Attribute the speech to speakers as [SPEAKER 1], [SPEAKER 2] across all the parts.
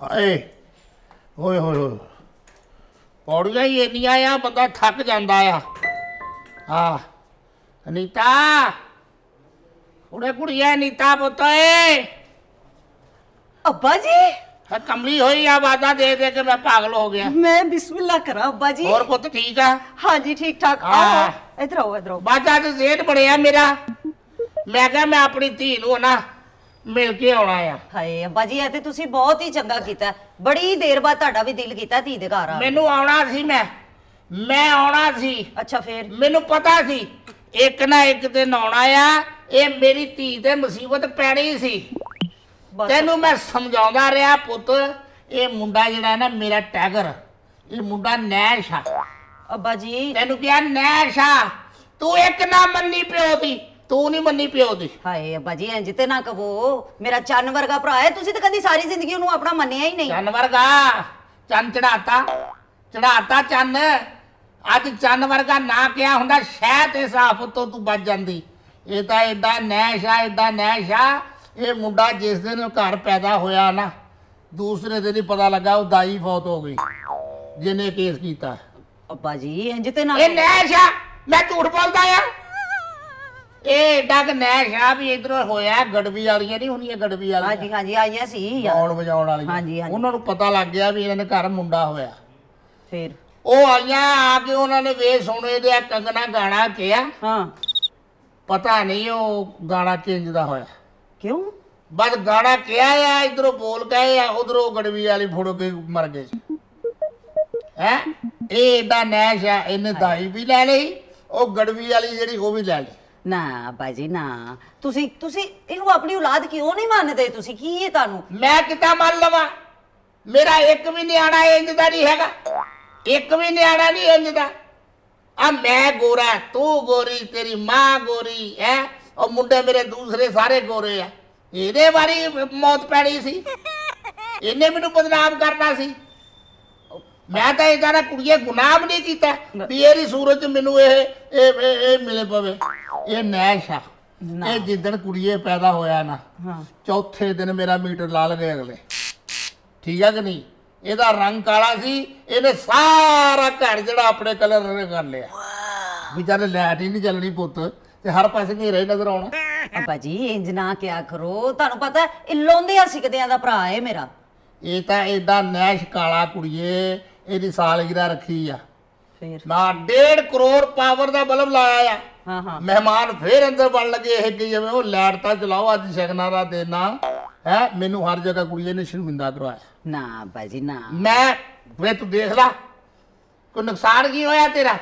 [SPEAKER 1] ਹਾਏ ਓਏ ਹੋਏ ਹੋਏ ਪੌੜੀਆਂ ਹੀ ਇੰਨੀਆਂ ਆ ਬੰਦਾ ਥੱਕ ਜਾਂਦਾ ਆ ਅਨੀਤਾ ਕੁੜੇ ਕੁੜੀਏ ਅਨੀਤਾ ਪੁੱਤ ਏ
[SPEAKER 2] अब्बा जी
[SPEAKER 1] कमली हुई आवाज़ा दे दे के मैं पागल हो गया।
[SPEAKER 2] मैं बिस्मिल्लाह करा अब्बा जी।
[SPEAKER 1] और पुत ठीक है?
[SPEAKER 2] हाँ जी ठीक ठाक। इधर आओ इधर आओ।
[SPEAKER 1] बाजा तो जेठ बढ़िया मेरा मैं क्या मैं अपनी धी नूं ना मिल के आना है।
[SPEAKER 2] हाय अब्बा जी ये तुसी बहुत ही चंगा कीता बड़ी देर बाद तुहाडा भी दिल कीता धी दे घर आ
[SPEAKER 1] मैनू आना सी मैं आना सी।
[SPEAKER 2] अच्छा फिर
[SPEAKER 1] मैनू पता सी एक ना एक दिन आना आ ये मेरी धी ते मुसीबत पैनी सी। तेनू मैं समझाਉਂਦਾ ਰਿਹਾ ਪੁੱਤ ਇਹ ਮੁੰਡਾ ਜਿਹੜਾ ਨਾ ਮੇਰਾ ਟੈਗਰ ਇਹ ਮੁੰਡਾ ਨੈਸ਼ ਆ।
[SPEAKER 2] ਅੱਬਾ ਜੀ
[SPEAKER 1] ਤੈਨੂੰ ਕਿਹਾ ਨੈਸ਼ ਆ ਤੂੰ ਇੱਕ ਨਾ ਮੰਨੀ ਪਿਓ ਦੀ ਤੂੰ ਨਹੀਂ ਮੰਨੀ ਪਿਓ ਦੀ।
[SPEAKER 2] ਹਾਏ ਅੱਬਾ ਜੀ ਇੰਜ ਤੇ ਨਾ ਕਹੋ ਮੇਰਾ ਚੰਨ ਵਰਗਾ ਭਰਾ ਹੈ ਤੁਸੀਂ ਤਾਂ ਕਦੀ ਸਾਰੀ ਜ਼ਿੰਦਗੀ ਉਹਨੂੰ ਆਪਣਾ ਮੰਨਿਆ ਹੀ ਨਹੀਂ।
[SPEAKER 1] ਚੰਨ ਵਰਗਾ ਚੰਨ ਚੜਾਤਾ ਚੰਨ ਅੱਜ ਚੰਨ ਵਰਗਾ ਨਾ ਕਿਹਾ ਹੁੰਦਾ ਸ਼ਾਇਦ ਇਸ ਆਫਤ ਤੋਂ ਤੂੰ ਬਚ ਜਾਂਦੀ। ਇਹ ਤਾਂ ਐਡਾ ਨੈਸ਼ ਆ ਇਹ ਮੁੰਡਾ ਜਿਸ ਦਿਨ ਘਰ ਪੈਦਾ ਹੋਇਆ ਨਾ ਦੂਸਰੇ ਦਿਨ ਹੀ ਪਤਾ ਲੱਗਾ ਉਹ ਦਾਈ ਫੌਤ ਹੋ ਗਈ ਜਿਹਨੇ ਕੇਸ ਕੀਤਾ।
[SPEAKER 2] ਅੱਬਾ ਜੀ ਇੰਜ ਤੇ ਨਾ
[SPEAKER 1] ਇਹ ਨੈਸ਼ ਆ ਮੈਂ ਝੂਠ ਬੋਲਦਾ ਆ ਇਹ ਡੱਗ ਨੈਸ਼ ਆ ਵੀ ਇਧਰੋਂ ਹੋਇਆ ਗੜਵੀ ਵਾਲੀਆਂ ਨਹੀਂ ਹੁੰਦੀਆਂ ਗੜਵੀ ਵਾਲੀਆਂ।
[SPEAKER 2] ਹਾਂਜੀ ਹਾਂਜੀ ਆਈਆਂ ਸੀ
[SPEAKER 1] ਗਾਉਣ ਵਜਾਉਣ ਵਾਲੀਆਂ।
[SPEAKER 2] ਹਾਂਜੀ
[SPEAKER 1] ਉਹਨਾਂ ਨੂੰ ਪਤਾ ਲੱਗ ਗਿਆ ਵੀ ਇਹਨਾਂ ਦੇ ਘਰ ਮੁੰਡਾ ਹੋਇਆ।
[SPEAKER 2] ਫਿਰ
[SPEAKER 1] ਉਹ ਆਈਆਂ ਆ ਕੇ ਉਹਨਾਂ ਨੇ ਵੇ ਸੋਨੇ ਦੇ ਕੰਗਣਾ ਗਾਣਾ ਕਿਹਾ।
[SPEAKER 2] ਹਾਂ
[SPEAKER 1] ਪਤਾ ਨਹੀਂ ਉਹ ਗਾਣਾ ਕਿੰਜ ਦਾ ਹੋਇਆ।
[SPEAKER 2] क्यों
[SPEAKER 1] बस गाना क्या है इधरों बोल गए उधरों गड़वी वाली फोड़ो के मर गए है एडा नैश है इन्हें दाई भी ले ली और गड़वी वाली जेड़ी वो भी ले ली।
[SPEAKER 2] ना बाजी ना तुसी तुसी इनको अपनी औलाद क्यों नहीं मानते तुसी की है तानू
[SPEAKER 1] मैं कितना मान लवा मेरा एक भी न्याणा इंज दा नहीं हैगा एक भी न्याणा नहीं इंज दा अब मैं गोरा तू गोरी तेरी मां गोरी है और मुंडे मेरे दूसरे सारे गोरे आ ਇਹਦੇ ਵਾਰੀ ਮੌਤ ਪੈਣੀ ਸੀ ਇਹਨੇ ਮੈਨੂੰ ਬਦਨਾਮ ਕਰਨਾ ਸੀ। ਮੈਂ ਤਾਂ ਇਹਦਾ ਨਾ ਕੁੜੀਏ ਗੁਨਾਹ ਵੀ ਨਹੀਂ ਕੀਤਾ ਵੀ ਇਹਦੀ ਸੂਰਤ ਮੈਨੂੰ ਇਹ ਮਿਲੇ ਪਵੇ। ਇਹ ਨੈਸ਼ ਆ ਇਹ ਜਿੱਦਣ ਕੁੜੀਏ ਪੈਦਾ ਹੋਇਆ ਨਾ ਚੌਥੇ ਦਿਨ ਮੇਰਾ ਮੀਟਰ ਲਾ ਲਗੇ ਅਗਲੇ ਠੀਕ ਆ ਕਿ ਨਹੀਂ। ਇਹਦਾ ਰੰਗ ਕਾਲਾ ਸੀ ਇਹਨੇ ਸਾਰਾ ਘਰ ਜਿਹੜਾ ਆਪਣੇ ਕਲਰ ਨੇ ਕਰ ਲਿਆ ਵਿਚਾਰੇ ਲਾਈਟ ਹੀ ਨਹੀਂ ਚੱਲਣੀ ਪੁੱਤ ਤੇ ਹਰ ਪਾਸੇ ਹਨੇਰਾ ਹੀ ਨਜ਼ਰ ਆਉਣਾ।
[SPEAKER 2] ਅੱਬਾ ਜੀ ਇੰਜ ਨਾ ਕਿਆ ਕਰੋ ਤੁਹਾਨੂੰ ਪਤਾ ਇਹ ਲੋਂਦਿਆਂ ਸਿੱਕਦਿਆਂ ਦਾ ਭਰਾ ਹੈ ਮੇਰਾ।
[SPEAKER 1] ਇਹ ਤਾਂ ਐਡਾ ਨੈਸ਼ ਕਾਲਾ ਕੁੜੀਏ ਇਹਦੀ ਸਾਲਗਿਰਾ ਰੱਖੀ ਆ
[SPEAKER 2] ਫਿਰ
[SPEAKER 1] ਨਾ 1.5 ਕਰੋੜ ਪਾਵਰ ਦਾ ਬਲਬ ਲਾਇਆ ਆ।
[SPEAKER 2] ਹਾਂ ਹਾਂ
[SPEAKER 1] ਮਹਿਮਾਨ ਫੇਰ ਅੰਦਰ ਬਣ ਲੱਗੇ ਇਹ ਕਿ ਜਿਵੇਂ ਉਹ ਲਾਈਟ ਤਾਂ ਚਲਾਓ ਅੱਜ ਸ਼ਗਨਾਂ ਦਾ ਦੇਣਾ ਹੈ। ਮੈਨੂੰ ਹਰ ਜਗ੍ਹਾ ਕੁੜੀਏ ਨੇ ਸ਼ਰਮਿੰਦਾ ਕਰਵਾਇਆ।
[SPEAKER 2] ਨਾ ਅੱਬਾ ਜੀ ਨਾ
[SPEAKER 1] ਮੈਂ ਵੇ ਤੂੰ ਦੇਖ ਲਾ ਕੋਈ ਨੁਕਸਾਨ ਕੀ ਹੋਇਆ ਤੇਰਾ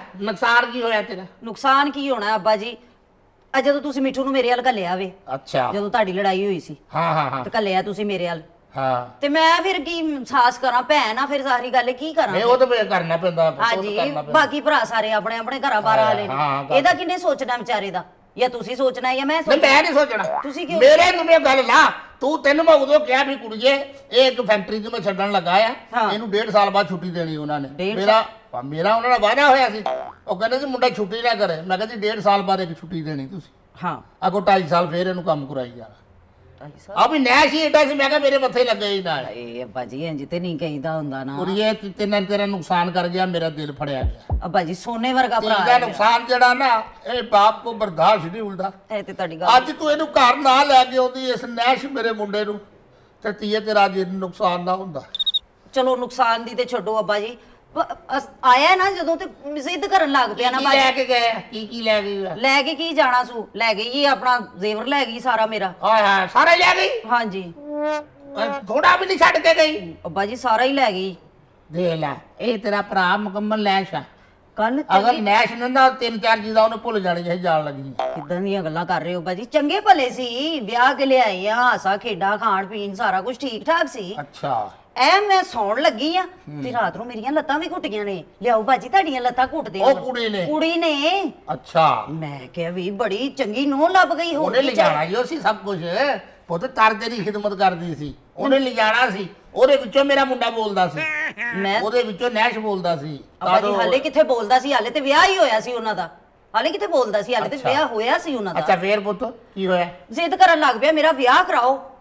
[SPEAKER 2] ਨੁਕਸਾਨ ਕੀ ਹੋਣਾ ਅੱਬਾ ਜੀ ਅੱਜ ਜਦੋਂ ਤੁਸੀਂ ਮਿੱਠੂ ਨੂੰ ਮੇਰੇ ਵੱਲ ਘੱਲਿਆ ਵੇ
[SPEAKER 1] ਅੱਛਾ
[SPEAKER 2] ਜਦੋਂ ਤੁਹਾਡੀ ਲੜਾਈ ਹੋਈ ਸੀ
[SPEAKER 1] ਹਾਂ
[SPEAKER 2] ਤੇ ਘੱਲਿਆ ਤੁਸੀਂ ਮੇਰੇ ਵੱਲ
[SPEAKER 1] ਹਾਂ
[SPEAKER 2] ਤੇ ਮੈਂ ਫਿਰ ਕੀ ਸਾਹਸ ਕਰਾਂ ਭੈਣ ਆ ਫਿਰ ਸਾਰੀ ਗੱਲ ਕੀ ਕਰਾਂ
[SPEAKER 1] ਨਹੀਂ ਉਹ ਤਾਂ ਫੇਰ ਕਰਨਾ ਪੈਂਦਾ
[SPEAKER 2] ਹਾਂਜੀ ਬਾਕੀ ਭਰਾ ਸਾਰੇ ਆਪਣੇ ਆਪਣੇ ਘਰਾਂ ਬਾਹਰ ਵਾਲੇ ਨੇ ਇਹਦਾ ਕਿੰਨੇ ਸੋਚਣਾ ਵਿਚਾਰੇ ਦਾ ਜਾਂ ਤੁਸੀਂ ਸੋਚਣਾ ਜਾਂ ਮੈਂ
[SPEAKER 1] ਸੋਚਣਾ। ਮੈਂ ਨਹੀਂ ਸੋਚਣਾ
[SPEAKER 2] ਤੁਸੀਂ ਕਿਉਂ
[SPEAKER 1] ਮੇਰੇ ਨੂੰ ਇਹ ਗੱਲ ਨਾ ਤੈਨੂੰ ਮੈਂ ਉਦੋਂ ਕਿਹਾ ਵੀ ਕੁੜੀਏ ਇਹ ਇੱਕ ਫੈਕਟਰੀ 'ਚ ਮੈਂ ਛੱਡਣ ਲੱਗਾ ਆ ਇਹਨੂੰ 1.5 ਸਾਲ ਬਾਅਦ ਛੁੱਟੀ ਦੇਣੀ ਉਹਨਾਂ ਨੇ। ਮੇਰਾ ਉਹਨਾਂ ਨਾਲ ਵਾਅਦਾ ਹੋਇਆ ਸੀ ਉਹ ਕਹਿੰਦੇ ਸੀ ਮੁੰਡਾ ਛੁੱਟੀ ਨਾ ਕਰੇ। ਮੈਂ ਕਹਿੰਦੀ 1.5 ਸਾਲ ਬਾਅਦ ਇੱਕ ਛੁੱਟੀ ਦੇਣੀ ਤੁਸੀਂ
[SPEAKER 2] ਹਾਂ
[SPEAKER 1] ਅੱਗੋਂ 2.5 ਸਾਲ ਫੇਰ ਇਹਨੂੰ ਕੰਮ ਕਰਾਈ ਜਾਣਾ। ਆ ਵੀ ਨੈਸ਼ ਹੀ ਏਡਾ ਸੀ ਮੈਂ ਕਿਹਾ ਮੇਰੇ ਮੱਥੇ ਲੱਗੇ ਹੀ ਨਾਲ
[SPEAKER 2] ਇਹ ਅੱਬਾ ਜੀ ਇੰਜ ਤੇ ਨਹੀਂ ਕਹੀਦਾ ਹੁੰਦਾ ਨਾ
[SPEAKER 1] ਕੁੜੀਏ ਤੇਰਾ ਨੁਕਸਾਨ ਕਰ ਗਿਆ ਮੇਰਾ ਦਿਲ ਫੜਿਆ ਗਿਆ।
[SPEAKER 2] ਅੱਬਾ ਜੀ ਸੋਨੇ ਵਰਗਾ ਭਰਾ
[SPEAKER 1] ਇਹਦਾ ਨੁਕਸਾਨ ਜਿਹੜਾ ਨਾ ਇਹ ਬਾਪ ਕੋ ਬਰਦਾਸ਼ਤ ਨਹੀਂ ਹੁੰਦਾ।
[SPEAKER 2] ਇਹ ਤੇ ਤੁਹਾਡੀ ਗੱਲ
[SPEAKER 1] ਅੱਜ ਤੂੰ ਇਹਨੂੰ ਘਰ ਨਾ ਲੈ ਕੇ ਆਉਂਦੀ ਇਸ ਨੈਸ਼ ਮੇਰੇ ਮੁੰਡੇ ਨੂੰ ਤੇ ਤੀਏ ਤੇਰਾ ਜੇ ਨੁਕਸਾਨ ਨਾ ਹੁੰਦਾ।
[SPEAKER 2] ਚਲੋ ਨੁਕਸਾਨ ਦੀ ਤੇ ਛੱਡੋ ਅੱਬਾ ਜੀ ਆਇਆ ਨਾ ਜਦੋਂ ਤੇ ਜ਼ਿੱਦ ਕਰਨ ਲੱਗ ਪਿਆ ਨਾ
[SPEAKER 1] ਲੈ ਕੇ ਗਏ ਕੀ ਲੈ ਗਈ
[SPEAKER 2] ਲੈ ਕੇ ਕੀ ਜਾਣਾ ਸੂ ਲੈ ਗਈ ਆਪਣਾ ਜ਼ੇਵਰ ਲੈ ਗਈ ਸਾਰਾ ਮੇਰਾ।
[SPEAKER 1] ਹਾਂ ਸਾਰਾ ਲੈ ਗਈ
[SPEAKER 2] ਹਾਂਜੀ
[SPEAKER 1] ਥੋੜਾ ਵੀ ਨਹੀਂ ਛੱਡ ਕੇ ਗਈ
[SPEAKER 2] ਅੱਬਾ ਜੀ ਸਾਰਾ ਹੀ ਲੈ ਗਈ।
[SPEAKER 1] ਦੇਖ ਲੈ ਇਹ ਤੇਰਾ ਭਰਾ ਮੁਕੰਮਲ ਨੈਸ਼ ਆ।
[SPEAKER 2] ਕੱਲ
[SPEAKER 1] ਅਗਰ ਨੈਸ਼ ਨਾ 3-4 ਚੀਜ਼ਾਂ ਉਹਨੇ ਭੁੱਲ ਜਾਣੀ ਚਾਹੀਦੀ ਜਾਣ ਲੱਗੀ।
[SPEAKER 2] ਕਿੱਦਾਂ ਦੀਆਂ ਗੱਲਾਂ ਕਰ ਰਹੇ ਹੋ ਅੱਬਾ ਜੀ ਚੰਗੇ ਭਲੇ ਸੀ ਵਿਆਹ ਕੇ ਲਿਆਏ ਆ ਹਾਸਾ ਖੇਡਾ ਖਾਣ ਪੀਣ ਸਾਰਾ ਕੁਝ ਠੀਕ ਠਾਕ ਸੀ।
[SPEAKER 1] ਅੱਛਾ
[SPEAKER 2] ਐ ਮੈਂ ਸੌਣ ਲੱਗੀ ਆ ਤੇ ਰਾਤ ਨੂੰ ਮੇਰੀਆਂ ਲੱਤਾਂ ਵੀ ਘੁੱਟੀਆਂ ਨੇ। ਲਿਆਓ ਬਾਜੀ ਤੁਹਾਡੀਆਂ ਲੱਤਾਂ ਘੁੱਟਦੇ
[SPEAKER 1] ਉਹ ਕੁੜੀ ਨੇ ਅੱਛਾ
[SPEAKER 2] ਮੈਂ ਕਿਹਾ ਵੀ ਬੜੀ ਚੰਗੀ ਨੂੰਹ ਲੱਭ ਗਈ ਹੋ
[SPEAKER 1] ਉਹਨੇ ਲਿਜਾਣਾ ਹੀ ਸੀ ਸਭ ਕੁਝ ਪੁੱਤ ਤਰ ਤੇਰੀ ਖਿਦਮਤ ਕਰਦੀ ਸੀ ਉਹਨੇ ਲਿਜਾਣਾ ਸੀ। ਉਹਦੇ ਵਿੱਚੋਂ ਮੇਰਾ ਮੁੰਡਾ ਬੋਲਦਾ ਸੀ
[SPEAKER 2] ਮੈਂ
[SPEAKER 1] ਉਹਦੇ ਵਿੱਚੋਂ ਨੈਸ਼ ਬੋਲਦਾ ਸੀ।
[SPEAKER 2] ਬਾਜੀ ਹਾਲੇ ਕਿੱਥੇ ਬੋਲਦਾ ਸੀ ਹਾਲੇ ਤੇ ਵਿਆਹ ਹੀ ਹੋਇਆ ਸੀ ਉਹਨਾਂ ਦਾ। ਹਾਲੇ ਕਿੱਥੇ ਬੋਲਦਾ ਸੀ ਹਾਲੇ ਤੇ ਵਿਆਹ ਹੋਇਆ ਸੀ ਉਹਨਾਂ ਦਾ।
[SPEAKER 1] ਅੱਛਾ ਫੇਰ ਪੁੱਤ ਕੀ ਹੋਇਆ?
[SPEAKER 2] ਜ਼ਿੱਦ ਕਰਨ ਲੱਗ ਪਿਆ ਮੇਰਾ ਵਿਆਹ ਕਰਾਓ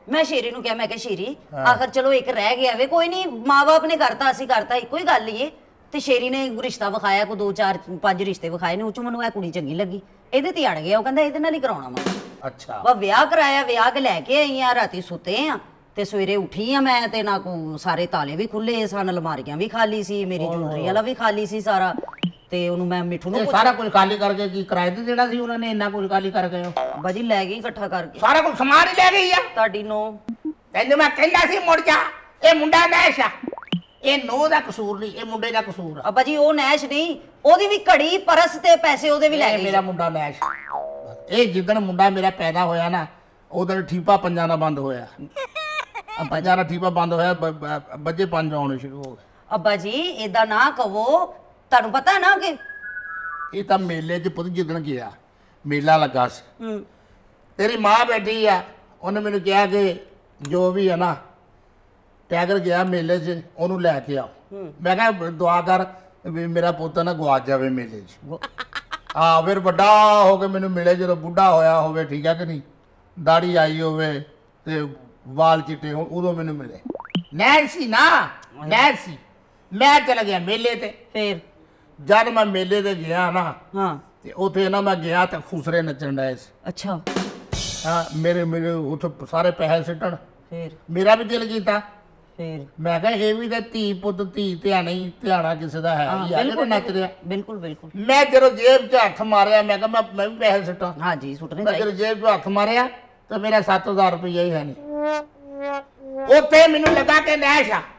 [SPEAKER 2] ਮੈਂ ਸ਼ੇਰੀ ਨੂੰ ਕਿਹਾ, ਮੈਂ ਕਿਹਾ ਸ਼ੇਰੀ ਆਖਰ ਚਲੋ ਇੱਕ ਰਹਿ ਗਿਆ ਵੇ, ਕੋਈ ਨਹੀਂ ਮਾਂ-ਬਾਪ ਨੇ ਕਰਤਾ ਅਸੀਂ ਕਰਤਾ, ਇੱਕੋ ਹੀ ਗੱਲ ਹੀ ਏ। ਤੇ ਸ਼ੇਰੀ ਨੇ ਰਿਸ਼ਤਾ ਵਿਖਾਇਆ, ਕੋ 2 4 5 ਰਿਸ਼ਤੇ ਵਿਖਾਏ ਨੇ, ਉਹ ਚੋਂ ਮੈਨੂੰ ਇਹ ਕੁੜੀ ਚੰਗੀ ਲੱਗੀ, ਇਹਦੇ ਤੇ ਅੜ ਗਿਆ। ਉਹ ਕਹਿੰਦਾ ਇਹਦੇ ਨਾਲ ਹੀ ਕਰਾਉਣਾ ਵਾ।
[SPEAKER 1] ਅੱਛਾ
[SPEAKER 2] ਵਾ ਵਿਆਹ ਕਰਾਇਆ, ਵਿਆਹ ਕੇ ਲੈ ਕੇ ਆਈ ਆ, ਰਾਤੀ ਸੁੱਤੇ ਆ ਤੇ ਸਵੇਰੇ ਉੱਠੀ ਆ ਮੈਂ ਤੇ ਨਾ ਕੋ ਸਾਰੇ ਤਾਲੇ ਵੀ ਖੁੱਲੇ ਸਨ, ਅਲਮਾਰੀਆਂ ਵੀ ਖਾਲੀ ਸੀ, ਮੇਰੀ ਜੁਐਲਰੀ ਵਾਲਾ ਵੀ ਖਾਲੀ ਸੀ ਸਾਰਾ। ਤੇ ਉਹਨੂੰ ਮੈਂ ਮਿੱਠੂ ਨੂੰ
[SPEAKER 1] ਸਾਰਾ ਕੁਝ ਖਾਲੀ ਕਰਕੇ ਕੀ ਕਿਰਾਏ ਤੇ ਦੇਣਾ ਸੀ ਉਹਨਾਂ ਨੇ? ਇੰਨਾ ਕੁਝ ਖਾਲੀ ਕਰ ਗਏ ਹੋ?
[SPEAKER 2] ਬਾਜੀ ਲੈ ਗਈ ਇਕੱਠਾ ਕਰਕੇ,
[SPEAKER 1] ਸਾਰਾ ਕੁਝ ਸਮਾਨ ਹੀ ਲੈ ਗਈ ਆ
[SPEAKER 2] ਤੁਹਾਡੀ ਨੋ।
[SPEAKER 1] ਤੈਨੂੰ ਮੈਂ ਕਹਿੰਦਾ ਸੀ ਮੁੜ ਜਾ, ਇਹ ਮੁੰਡਾ ਨੈਸ਼ ਆ, ਇਹ ਨੋ ਦਾ ਕਸੂਰ ਨਹੀਂ, ਇਹ ਮੁੰਡੇ ਦਾ ਕਸੂਰ ਆ।
[SPEAKER 2] ਅੱਬਾ ਜੀ ਉਹ ਨੈਸ਼ ਨਹੀਂ, ਉਹਦੀ ਵੀ ਘੜੀ ਪਰਸ ਤੇ ਪੈਸੇ ਉਹਦੇ ਵੀ ਲੈ ਗਈ।
[SPEAKER 1] ਮੇਰਾ ਮੁੰਡਾ ਨੈਸ਼, ਇਹ ਜਿੱਦਣ ਮੁੰਡਾ ਮੇਰਾ ਪੈਦਾ ਹੋਇਆ ਨਾ ਉਦੋਂ ਠੀਪਾ ਪੰਜਾਂ ਦਾ ਬੰਦ ਹੋਇਆ। ਪੰਜਾਂ ਦਾ ਠੀਪਾ ਬੰਦ ਹੋਇਆ, ਬੱਜੇ 5 ਆਉਣੇ ਸ਼ੁਰੂ ਹੋ ਗਏ।
[SPEAKER 2] ਅੱਬਾ ਜੀ ਏਦਾਂ ਨਾ ਕਹੋ, ਤੁਹਾਨੂੰ ਪਤਾ ਨਾ ਕਿ
[SPEAKER 1] ਇਹ ਤਾਂ ਮੇਲੇ 'ਚ ਪੁੱਤ ਜਿੱਦਣ ਗਿਆ ਮੇਲਾ ਲੱਗਾ ਸੀ, ਤੇਰੀ ਮਾਂ ਬੈਠੀ ਆ, ਉਹਨੇ ਮੈਨੂੰ ਕਿਹਾ ਕਿ ਜੋ ਵੀ ਹੈ ਨਾ ਟੈਗਰ ਗਿਆ ਮੇਲੇ 'ਚ ਉਹਨੂੰ ਲੈ ਕੇ ਆਓ। ਮੈਂ ਕਿਹਾ ਦੁਆ ਕਰ ਵੀ ਮੇਰਾ ਪੁੱਤ ਨਾ ਗਵਾਚ ਜਾਵੇ ਮੇਲੇ 'ਚ। ਹਾਂ ਫਿਰ ਵੱਡਾ ਹੋ ਕੇ ਮੈਨੂੰ ਮਿਲੇ, ਜਦੋਂ ਬੁੱਢਾ ਹੋਇਆ ਹੋਵੇ, ਠੀਕ ਹੈ ਕਿ ਨਹੀਂ, ਦਾੜੀ ਆਈ ਹੋਵੇ ਤੇ ਵਾਲ ਚਿੱਟੇ ਹੋਣ, ਉਦੋਂ ਮੈਨੂੰ ਮਿਲੇ। ਨੈਂਸੀ ਨਾ ਨੈਂਸੀ, ਮੈਂ ਚਲਾ ਗਿਆ ਮੇਲੇ ਤੇ।
[SPEAKER 2] ਫੇਰ
[SPEAKER 1] ਜਦ ਮੈਂ ਮੇਲੇ ਤੇ ਗਿਆ ਨਾ,
[SPEAKER 2] ਹਾਂ
[SPEAKER 1] ਤੇ ਉੱਥੇ ਨਾ ਮੈਂ ਗਿਆ ਤਾਂ ਖੁਸਰੇ ਨੱਚਣ ਡਏ ਸੀ।
[SPEAKER 2] ਅੱਛਾ
[SPEAKER 1] ਹਾਂ ਮੇਰੇ ਉੱਥੇ ਸਾਰੇ ਪੈਸੇ ਸਿੱਟਣ,
[SPEAKER 2] ਫੇਰ
[SPEAKER 1] ਮੇਰਾ ਵੀ ਦਿਲ ਕੀਤਾ।
[SPEAKER 2] ਫੇਰ
[SPEAKER 1] ਮੈਂ ਕਿਹਾ ਇਹ ਵੀ ਤਾਂ ਧੀ ਪੁੱਤ ਧੀ ਧਿਆਣਾ ਹੀ ਧਿਆਣਾ ਕਿਸੇ ਦਾ ਹੈ ਹੀ ਆ, ਜਿਹੜਾ ਨੱਚ ਰਿਹਾ।
[SPEAKER 2] ਬਿਲਕੁਲ ਬਿਲਕੁਲ।
[SPEAKER 1] ਮੈਂ ਜਦੋਂ ਜੇਬ 'ਚ ਹੱਥ ਮਾਰਿਆ, ਮੈਂ ਕਿਹਾ ਮੈਂ ਵੀ ਪੈਸੇ ਸਿੱਟਾਂ।
[SPEAKER 2] ਹਾਂਜੀ ਸੁੱਟਣੇ
[SPEAKER 1] ਮੈਂ ਜਦੋਂ ਜੇਬ 'ਚ ਹੱਥ ਮਾਰਿਆ ਤਾਂ ਮੇਰਾ 7000 ਰੁਪਈਆ ਹੀ ਹੈ ਨਹੀਂ। ਉੱਥੇ ਮੈਨੂੰ ਲੱਗਾ ਕਿ ਨੈਸ਼ ਆ,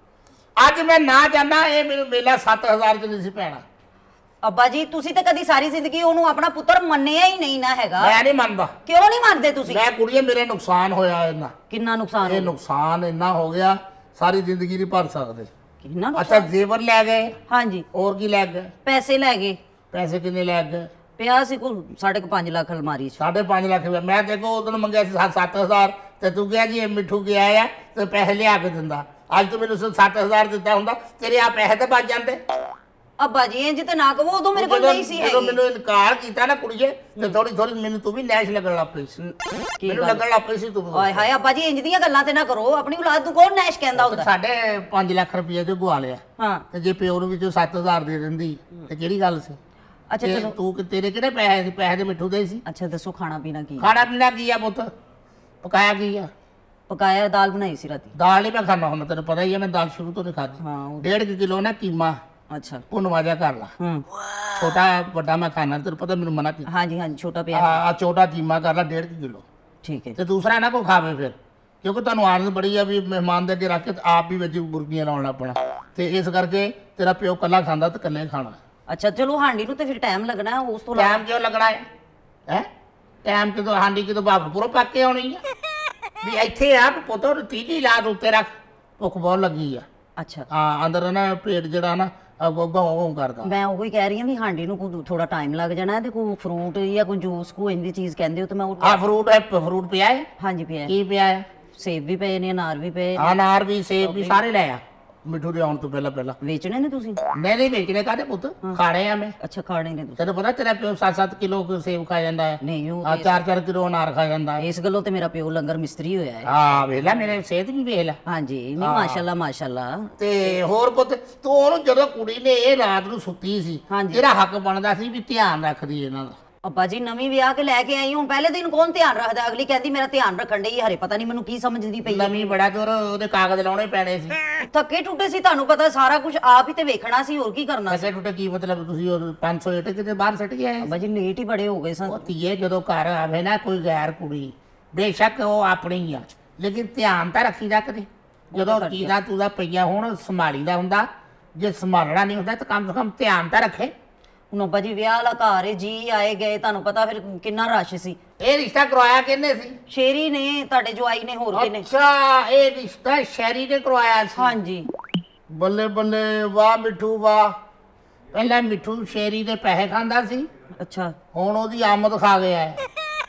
[SPEAKER 1] ਅੱਜ ਮੈਂ ਨਾ ਜਾਣਾ, ਇਹ ਮੈਨੂੰ ਮੇਲਾ 7000 'ਚ ਨਹੀਂ ਸੀ ਪੈਣਾ।
[SPEAKER 2] ਅੱਬਾ ਜੀ ਤੁਸੀਂ ਤਾਂ ਕਦੀ ਸਾਰੀ ਜ਼ਿੰਦਗੀ ਉਹਨੂੰ ਆਪਣਾ ਪੁੱਤਰ ਮੰਨਿਆ ਹੀ ਨਹੀਂ ਨਾ ਹੈਗਾ।
[SPEAKER 1] ਮੈਂ ਨਹੀਂ ਮੰਨਦਾ।
[SPEAKER 2] ਕਿਉਂ ਨਹੀਂ ਮੰਨਦੇ ਤੁਸੀਂ?
[SPEAKER 1] ਮੈਂ ਕੁੜੀਏ, ਮੇਰੇ ਨੁਕਸਾਨ ਹੋਇਆ ਇਹਨਾਂ।
[SPEAKER 2] ਕਿੰਨਾ ਨੁਕਸਾਨ?
[SPEAKER 1] ਇਹ ਨੁਕਸਾਨ ਇੰਨਾ ਹੋ ਗਿਆ, ਸਾਰੀ ਜ਼ਿੰਦਗੀ ਨਹੀਂ ਭਰ ਸਕਦੇ।
[SPEAKER 2] ਕਿੰਨਾ
[SPEAKER 1] ਅੱਛਾ ਜ਼ੇਵਰ ਲੈ ਗਏ?
[SPEAKER 2] ਹਾਂਜੀ।
[SPEAKER 1] ਹੋਰ ਕੀ ਲੈ ਗਏ?
[SPEAKER 2] ਪੈਸੇ ਲੈ ਗਏ।
[SPEAKER 1] ਪੈਸੇ ਕਿੰਨੇ ਲੈ ਗਏ?
[SPEAKER 2] ਪਿਆ ਸੀ ਕੋਲ 5.5 ਲੱਖ ਅਲਮਾਰੀ 'ਚ।
[SPEAKER 1] 5.5 ਲੱਖ ਰੁਪਏ। ਮੈਂ ਦੇਖੋ ਉਦੋਂ ਮੰਗਿਆ ਸੀ 7000, ਤੇ ਤੂੰ ਕਿਹਾ ਜੀ ਇਹ ਮਿੱਠੂ ਗਿਆ ਆ ਤੇ ਪੈਸੇ ਲਿਆ ਕੇ ਦਿੰਦਾ। ਅੱਜ ਤੂੰ ਮੈਨੂੰ 7000 ਦਿੱਤਾ ਹੁੰਦਾ, ਤੇਰੇ ਆ ਪੈਸੇ ਤਾਂ ਬਚ ਜਾਂਦੇ।
[SPEAKER 2] ਅੱਬਾ ਜੀ ਇੰਜ ਤੇ ਨਾ ਕਹੋ, ਉਦੋਂ ਮੇਰੇ ਕੋਲ ਨਹੀਂ ਸੀ
[SPEAKER 1] ਜਦੋਂ ਮੈਨੂੰ ਇਨਕਾਰ ਕੀਤਾ ਨਾ ਕੁੜੀਏ, ਤੇ ਥੋੜੀ ਮੈਨੂੰ ਤੂੰ ਵੀ ਨੈਸ਼ ਲੱਗਣ ਲੱਗ ਪਈ ਸੀ। ਮੈਨੂੰ ਲੱਗਣ ਲੱਗ ਪਈ ਸੀ ਤੂੰ।
[SPEAKER 2] ਹਾਏ ਹਾਏ ਅੱਬਾ ਜੀ ਇੰਜ ਦੀਆਂ ਗੱਲਾਂ ਤੇ ਨਾ ਕਰੋ, ਆਪਣੀ ਔਲਾਦ ਨੂੰ ਕੌਣ ਨੈਸ਼ ਕਹਿੰਦਾ ਹੁੰਦਾ?
[SPEAKER 1] 5.5 ਲੱਖ ਰੁਪਏ ਤੇ ਗਵਾ ਲਿਆ।
[SPEAKER 2] ਹਾਂ
[SPEAKER 1] ਤੇ ਜੇ ਪਿਓ ਨੂੰ ਵਿੱਚੋਂ 7000 ਦੇ ਦਿੰਦੀ ਤੇ ਕਿਹੜੀ ਗੱਲ ਸੀ?
[SPEAKER 2] ਅੱਛਾ ਚਲੋ,
[SPEAKER 1] ਤੂੰ ਤੇਰੇ ਕਿਹੜੇ ਪੈਸੇ ਸੀ? ਪੈਸੇ ਤੇ ਮਿੱਠੂ ਦੇ ਸੀ।
[SPEAKER 2] ਅੱਛਾ ਦੱਸੋ ਖਾਣਾ ਪੀਣਾ ਕੀ?
[SPEAKER 1] ਖਾਣਾ ਪੀਣਾ ਕੀ ਆ ਪੁੱਤ? ਪਕਾਇਆ ਕੀ ਆ?
[SPEAKER 2] ਪਕਾਇਆ ਦਾਲ ਬਣਾਈ ਸੀ ਰਾਤੀ।
[SPEAKER 1] ਦਾਲ ਨਹੀਂ ਮੈਂ ਖਾਣਾ ਹੁੰਦਾ, ਤੈਨੂੰ ਪਤਾ ਹੀ ਆ, ਮੈਂ ਦਾਲ ਸ਼ੁਰੂ ਤੋਂ ਨਹੀਂ ਖਾਦੀ।
[SPEAKER 2] ਹਾਂ
[SPEAKER 1] 1.5 ਕਿਲੋ ਨਾ ਕੀਮਾ
[SPEAKER 2] ਅੱਛਾ
[SPEAKER 1] ਭੁਨਵਾ ਕਰ ਲਾ। ਛੋਟਾ ਵੱਡਾ ਮੈਂ ਖਾਣਾ, ਤੈਨੂੰ ਪਤਾ ਮੈਨੂੰ ਮਨਾ ਕੀਤਾ।
[SPEAKER 2] ਹਾਂਜੀ ਹਾਂਜੀ ਛੋਟਾ ਪਿਆ।
[SPEAKER 1] ਆ ਛੋਟਾ ਕੀਮਾ ਕਰ ਲਾ 1.5 ਕਿਲੋ।
[SPEAKER 2] ਠੀਕ ਹੈ।
[SPEAKER 1] ਤੇ ਦੂਸਰਾ ਨਾ ਕੋਈ ਖਾਵੇ ਫਿਰ, ਕਿਉਂਕਿ ਤੁਹਾਨੂੰ ਆਦਤ ਬੜੀ ਆ ਵੀ ਮਹਿਮਾਨ ਦੇ ਅੱਗੇ ਰੱਖ ਕੇ ਆਪ ਵੀ ਵਿੱਚ ਬੁਰਕੀਆਂ ਲਾਉਣ ਆਪਣਾ, ਤੇ ਇਸ ਕਰਕੇ ਤੇਰਾ ਪਿਓ ਕੱਲਾ ਖਾਂਦਾ ਤੇ ਕੱਲੇ ਖਾਣਾ।
[SPEAKER 2] ਅੱਛਾ ਚਲੋ ਹਾਂਡੀ ਨੂੰ ਤੇ ਫਿਰ ਟਾਈਮ ਲੱਗਣਾ, ਉਸ ਤੋਂ
[SPEAKER 1] ਟਾਈਮ ਕਿਉਂ ਲੱਗਣਾ ਹੈ? ਟਾਈਮ ਕਿਦੋਂ? ਹਾਂਡੀ ਕਿਦੋਂ ਬਾਪੂਰੋਂ ਪੱਕ ਕੇ ਆਉਣੀ ਆ ਵੀ ਇੱਥੇ ਆ ਪੁੱਤੋ, ਤੀਜੀ ਲਾਤ ਉੱਤੇ ਰੱਖ, ਭੁੱਖ ਬਹੁਤ ਲੱਗੀ ਆ।
[SPEAKER 2] ਅੱਛਾ
[SPEAKER 1] ਹਾਂ ਅੰਦਰ ਨਾ ਪੇਟ ਜਿਹੜਾ ਨਾ ਗਾਉਂ ਕਰਦਾ।
[SPEAKER 2] ਮੈਂ ਉਹੀ ਕਹਿ ਰਹੀ ਹਾਂ ਵੀ ਹਾਂਡੀ ਨੂੰ ਕੋਈ ਥੋੜਾ ਟਾਈਮ ਲੱਗ ਜਾਣਾ, ਤੇ ਕੋਈ ਫਰੂਟ ਜਾਂ ਕੋਈ ਜੂਸ ਕੋਈ ਇੰਦੀ ਚੀਜ਼ ਕਹਿੰਦੇ ਹੋ ਤੇ ਮੈਂ ਉਹ।
[SPEAKER 1] ਆ ਫਰੂਟ ਹੈ, ਫਰੂਟ ਪਿਆ ਹੈ?
[SPEAKER 2] ਹਾਂਜੀ ਪਿਆ।
[SPEAKER 1] ਕੀ ਪਿਆ ਹੈ?
[SPEAKER 2] ਸੇਬ ਵੀ ਪਏ ਨੇ, ਅਨਾਰ ਵੀ ਪਏ।
[SPEAKER 1] ਅਨਾਰ ਵੀ ਸੇਬ ਵੀ ਸਾਰੇ ਲੈ ਆ ਮਿੱਠੂ ਦੇ ਆਉਣ ਤੋਂ ਪਹਿਲਾਂ।
[SPEAKER 2] ਵੇਚਣੇ ਨੇ ਤੁਸੀਂ?
[SPEAKER 1] ਨਹੀਂ ਵੇਚਣੇ ਕਾਹਦੇ ਪੁੱਤ, ਖਾਣੇ ਆ ਮੈਂ।
[SPEAKER 2] ਅੱਛਾ ਖਾਣੇ ਨੇ ਤੁਸੀਂ?
[SPEAKER 1] ਤੈਨੂੰ ਪਤਾ ਤੇਰਾ ਪਿਓ 7-7 ਕਿਲੋ ਸੇਬ ਖਾ ਜਾਂਦਾ ਹੈ,
[SPEAKER 2] ਨਹੀਂ ਉਹ
[SPEAKER 1] 4-4 ਕਿਲੋ ਅਨਾਰ ਖਾ ਜਾਂਦਾ ਹੈ।
[SPEAKER 2] ਇਸ ਗੱਲੋਂ ਤੇ ਮੇਰਾ ਪਿਓ ਲੰਗਰ ਮਿਸਤਰੀ ਹੋਇਆ ਹੈ।
[SPEAKER 1] ਹਾਂ ਵੇਖ ਲੈ, ਮੇਰੇ ਸਿਹਤ ਵੀ ਵੇਖ ਲੈ।
[SPEAKER 2] ਹਾਂਜੀ ਨਹੀਂ ਮਾਸ਼ਾਅੱਲਾ ਮਾਸ਼ਾਅੱਲਾ।
[SPEAKER 1] ਤੇ ਹੋਰ ਪੁੱਤ ਤੂੰ ਉਹਨੂੰ, ਜਦੋਂ ਕੁੜੀ ਨੇ ਇਹ ਰਾਤ ਨੂੰ ਸੁੱਤੀ ਸੀ, ਇਹਦਾ ਹੱਕ ਬਣਦਾ ਸੀ ਵੀ ਧਿਆਨ ਰੱਖਦੀ ਇਹਨਾਂ ਦਾ।
[SPEAKER 2] ਅੱਬਾ ਜੀ ਨਵੀਂ ਵਿਆਹ ਕੇ ਲੈ ਕੇ ਆਈ, ਹੁਣ ਪਹਿਲੇ ਦਿਨ ਕੌਣ ਧਿਆਨ ਰੱਖਦਾ? ਅਗਲੀ ਕਹਿੰਦੀ ਮੇਰਾ ਧਿਆਨ ਰੱਖਣ ਡਈ, ਹਰੇ ਪਤਾ ਨਹੀਂ ਮੈਨੂੰ ਕੀ ਸਮਝਦੀ ਪਈ।
[SPEAKER 1] ਨਵੀਂ ਬੜਾ ਚੋਰ, ਉਹਦੇ ਕਾਗਜ਼ ਲਾਉਣੇ ਪੈਣੇ ਸੀ।
[SPEAKER 2] ਥੱਕੇ ਟੁੱਟੇ ਸੀ, ਤੁਹਾਨੂੰ ਪਤਾ ਸਾਰਾ ਕੁਝ ਆਪ ਹੀ ਤੇ ਵੇਖਣਾ ਸੀ, ਹੋਰ ਕੀ ਕਰਨਾ ਸੀ?
[SPEAKER 1] ਐਸੇ ਟੁੱਟੇ ਕੀ ਮਤਲਬ? ਤੁਸੀਂ ਉਹ 500 ਇੱਟ ਕਿਤੇ ਬਾਹਰ ਸੱਟ ਗਿਆ?
[SPEAKER 2] ਅੱਬਾ ਜੀ ਲੇਟ ਹੀ ਬੜੇ ਹੋ ਗਏ ਸਨ।
[SPEAKER 1] ਉਹ ਧੀਏ ਜਦੋਂ ਘਰ ਆਵੇ ਨਾ ਕੋਈ ਗੈਰ ਕੁੜੀ, ਬੇਸ਼ੱਕ ਉਹ ਆਪਣੀ ਆ, ਲੇਕਿਨ ਧਿਆਨ ਤਾਂ ਰੱਖੀ ਜਾ ਕਦੇ। ਜਦੋਂ ਚੀਜ਼ਾਂ ਤੂੰ ਦਾ ਪਈਆਂ ਹੁਣ ਸੰਭਾਲੀ ਦਾ ਹੁੰਦਾ, ਜੇ ਸੰਭਾਲਣਾ ਨਹੀਂ ਹੁੰਦਾ ਤਾਂ ਕਮ ਸੇ ਕਮ ਧਿਆਨ ਤਾਂ ਰੱਖੇ।
[SPEAKER 2] ਹੁਣ ਅੱਬਾ ਜੀ ਵਿਆਹ ਵਾਲਾ ਘਰ ਏ, ਜੀ ਆਏ ਗਏ, ਤੁਹਾਨੂੰ ਪਤਾ ਫਿਰ ਕਿੰਨਾ ਰਸ਼ ਸੀ।
[SPEAKER 1] ਇਹ ਰਿਸ਼ਤਾ ਕਰਵਾਇਆ ਕਿਹਨੇ ਸੀ?
[SPEAKER 2] ਸ਼ੇਰੀ ਨੇ, ਤੁਹਾਡੇ ਜਵਾਈ ਨੇ, ਹੋਰ ਕਿਹਨੇ?
[SPEAKER 1] ਅੱਛਾ ਇਹ ਰਿਸ਼ਤਾ ਸ਼ੈਰੀ ਨੇ ਕਰਵਾਇਆ ਸੀ?
[SPEAKER 2] ਹਾਂਜੀ।
[SPEAKER 1] ਬੱਲੇ ਬੱਲੇ, ਵਾਹ ਮਿੱਠੂ ਵਾਹ। ਪਹਿਲਾਂ ਮਿੱਠੂ ਸ਼ੇਰੀ ਦੇ ਪੈਸੇ ਖਾਂਦਾ ਸੀ,
[SPEAKER 2] ਅੱਛਾ
[SPEAKER 1] ਹੁਣ ਉਹਦੀ ਆਮਦ ਖਾ ਗਿਆ ਹੈ।